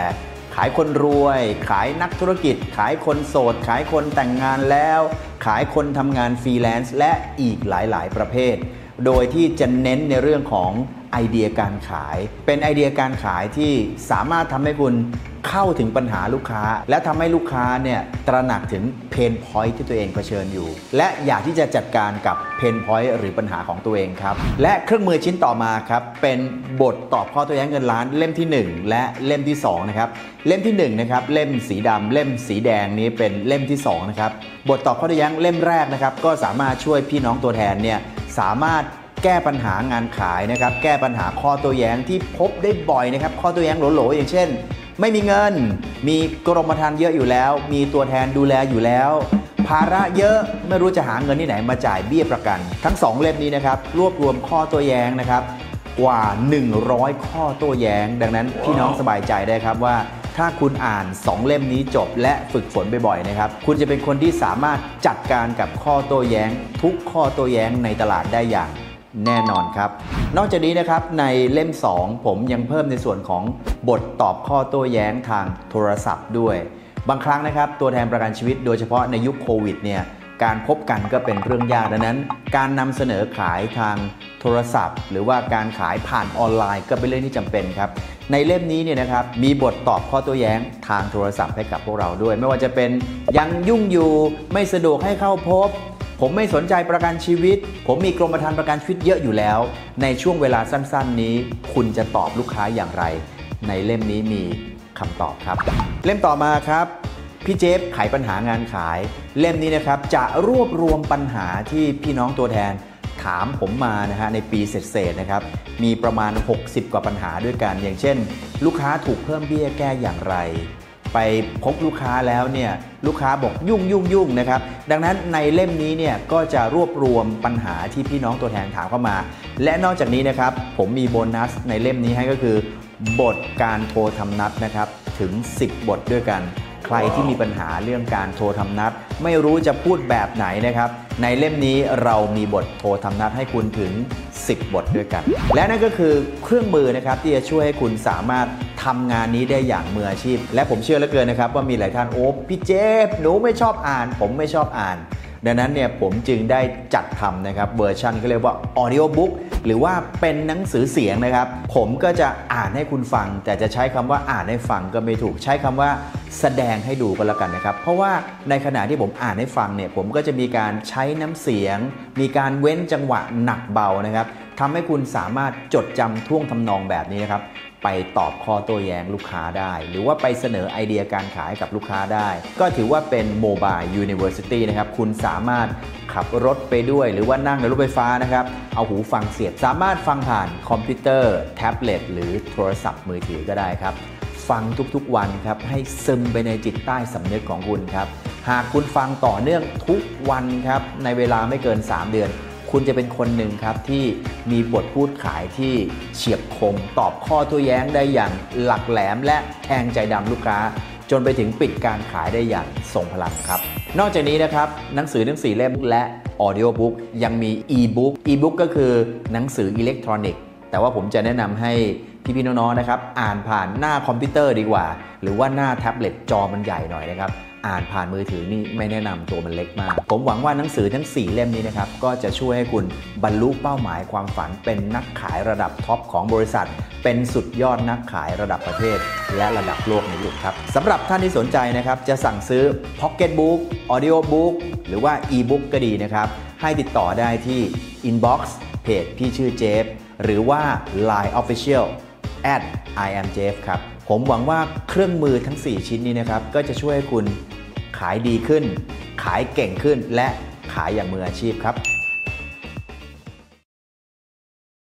ขายคนรวยขายนักธุรกิจขายคนโสดขายคนแต่งงานแล้วขายคนทำงานฟรีแลนซ์และอีกหลายๆประเภทโดยที่จะเน้นในเรื่องของไอเดียการขายเป็นไอเดียการขายที่สามารถทำให้คุณเข้าถึงปัญหาลูกค้าและทำให้ลูกค้าเนี่ยตระหนักถึงเพนพอยท์ที่ตัวเองเผชิญอยู่และอยากที่จะจัดการกับเพนพอยท์หรือปัญหาของตัวเองครับและเครื่องมือชิ้นต่อมาครับเป็นบทตอบข้อโต้แย้งเงินล้านเล่มที่1และเล่มที่2นะครับเล่มที่1นะครับเล่มสีดำเล่มสีแดงนี้เป็นเล่มที่2นะครับบทตอบข้อโต้แย้งเล่มแรกนะครับก็สามารถช่วยพี่น้องตัวแทนเนี่ยสามารถแก้ปัญหางานขายนะครับแก้ปัญหาข้อโต้แย้งที่พบได้บ่อยนะครับข้อโต้แย้งโหลๆอย่างเช่นไม่มีเงินมีกรมธรรม์เยอะอยู่แล้วมีตัวแทนดูแลอยู่แล้วภาระเยอะไม่รู้จะหาเงินที่ไหนมาจ่ายเบี้ยประกันทั้ง2เล่มนี้นะครับรวบรวมข้อโต้แย้งนะครับกว่า100ข้อโต้แย้งดังนั้นพี่น้องสบายใจได้ครับว่าถ้าคุณอ่าน2เล่มนี้จบและฝึกฝนบ่อยๆนะครับคุณจะเป็นคนที่สามารถจัดการกับข้อโต้แย้งทุกข้อโต้แย้งในตลาดได้อย่างแน่นอนครับนอกจากนี้นะครับในเล่ม2ผมยังเพิ่มในส่วนของบทตอบข้อโต้แย้งทางโทรศัพท์ด้วยบางครั้งนะครับตัวแทนประกันชีวิตโดยเฉพาะในยุคโควิดเนี่ยการพบกันก็เป็นเรื่องยากดังนั้นการนำเสนอขายทางโทรศัพท์หรือว่าการขายผ่านออนไลน์ก็เป็นเรื่องที่จำเป็นครับในเล่มนี้เนี่ยนะครับมีบทตอบข้อโต้แย้งทางโทรศัพท์ให้กับพวกเราด้วยไม่ว่าจะเป็นยังยุ่งอยู่ไม่สะดวกให้เข้าพบผมไม่สนใจประกันชีวิตผมมีกรมธรรม์ประกันชีวิตเยอะอยู่แล้วในช่วงเวลาสั้นๆนี้คุณจะตอบลูกค้าอย่างไรในเล่มนี้มีคำตอบครับเล่มต่อมาครับพี่เจฟไขปัญหางานขายเล่มนี้นะครับจะรวบรวมปัญหาที่พี่น้องตัวแทนถามผมมานะฮะในปีเศษๆนะครับมีประมาณ60กว่าปัญหาด้วยกันอย่างเช่นลูกค้าถูกเพิ่มเบี้ยแก้อย่างไรไปพบลูกค้าแล้วเนี่ยลูกค้าบอกยุ่งนะครับดังนั้นในเล่มนี้เนี่ยก็จะรวบรวมปัญหาที่พี่น้องตัวแทนถามเข้ามาและนอกจากนี้นะครับผมมีโบนัสในเล่มนี้ให้ก็คือบทการโทรทำนัดนะครับถึง10บทด้วยกันใครที่มีปัญหาเรื่องการโทรทำนัดไม่รู้จะพูดแบบไหนนะครับในเล่มนี้เรามีบทโทรทำนัดให้คุณถึง10บทด้วยกันและนั่นก็คือเครื่องมือนะครับที่จะช่วยให้คุณสามารถทำงานนี้ได้อย่างมืออาชีพและผมเชื่อเหลือเกินนะครับว่ามีหลายท่านโอ้พี่เจฟหนูไม่ชอบอ่านผมไม่ชอบอ่านดังนั้นเนี่ยผมจึงได้จัดทำนะครับเวอร์ชันก็เรียกว่า Audio Book หรือว่าเป็นหนังสือเสียงนะครับผมก็จะอ่านให้คุณฟังแต่จะใช้คำว่าอ่านให้ฟังก็ไม่ถูกใช้คำว่าแสดงให้ดูก็แล้วกันนะครับเพราะว่าในขณะที่ผมอ่านให้ฟังเนี่ยผมก็จะมีการใช้น้ำเสียงมีการเว้นจังหวะหนักเบานะครับทำให้คุณสามารถจดจำท่วงทำนองแบบนี้นะครับไปตอบข้อโต้แย้งลูกค้าได้หรือว่าไปเสนอไอเดียการขายกับลูกค้าได้ก็ถือว่าเป็น Mobile University นะครับคุณสามารถขับรถไปด้วยหรือว่านั่งในรถไฟฟ้านะครับเอาหูฟังเสียบสามารถฟังผ่านคอมพิวเตอร์แท็บเล็ตหรือโทรศัพท์มือถือก็ได้ครับฟังทุกๆวันครับให้ซึมไปในจิตใต้สำนึกของคุณครับหากคุณฟังต่อเนื่องทุกวันครับในเวลาไม่เกิน3 เดือนคุณจะเป็นคนหนึ่งครับที่มีบทพูดขายที่เฉียบคมตอบข้อโต้แย้งได้อย่างหลักแหลมและแทงใจดำลูกค้าจนไปถึงปิดการขายได้อย่างทรงพลังครับนอกจากนี้นะครับหนังสือทั้ง4เล่มและ Audio Book ยังมี e-book ก็คือหนังสืออิเล็กทรอนิกส์แต่ว่าผมจะแนะนำให้พี่ๆน้องๆนะครับอ่านผ่านหน้าคอมพิวเตอร์ดีกว่าหรือว่าหน้าแท็บเล็ตจอมันใหญ่หน่อยนะครับอ่านผ่านมือถือนี่ไม่แนะนำตัวมันเล็กมากผมหวังว่าหนังสือทั้ง4เล่มนี้นะครับก็จะช่วยให้คุณบรรลุเป้าหมายความฝันเป็นนักขายระดับท็อปของบริษัทเป็นสุดยอดนักขายระดับประเทศและระดับโลกในยุคครับสำหรับท่านที่สนใจนะครับจะสั่งซื้อ Pocket Book Audio Book หรือว่า e-book ก็ดีนะครับให้ติดต่อได้ที่ inbox เพจพี่ชื่อเจฟหรือว่า Line Official @IamJeff ครับผมหวังว่าเครื่องมือทั้ง4ชิ้นนี้นะครับก็จะช่วยให้คุณขายดีขึ้นขายเก่งขึ้นและขายอย่างมืออาชีพครับ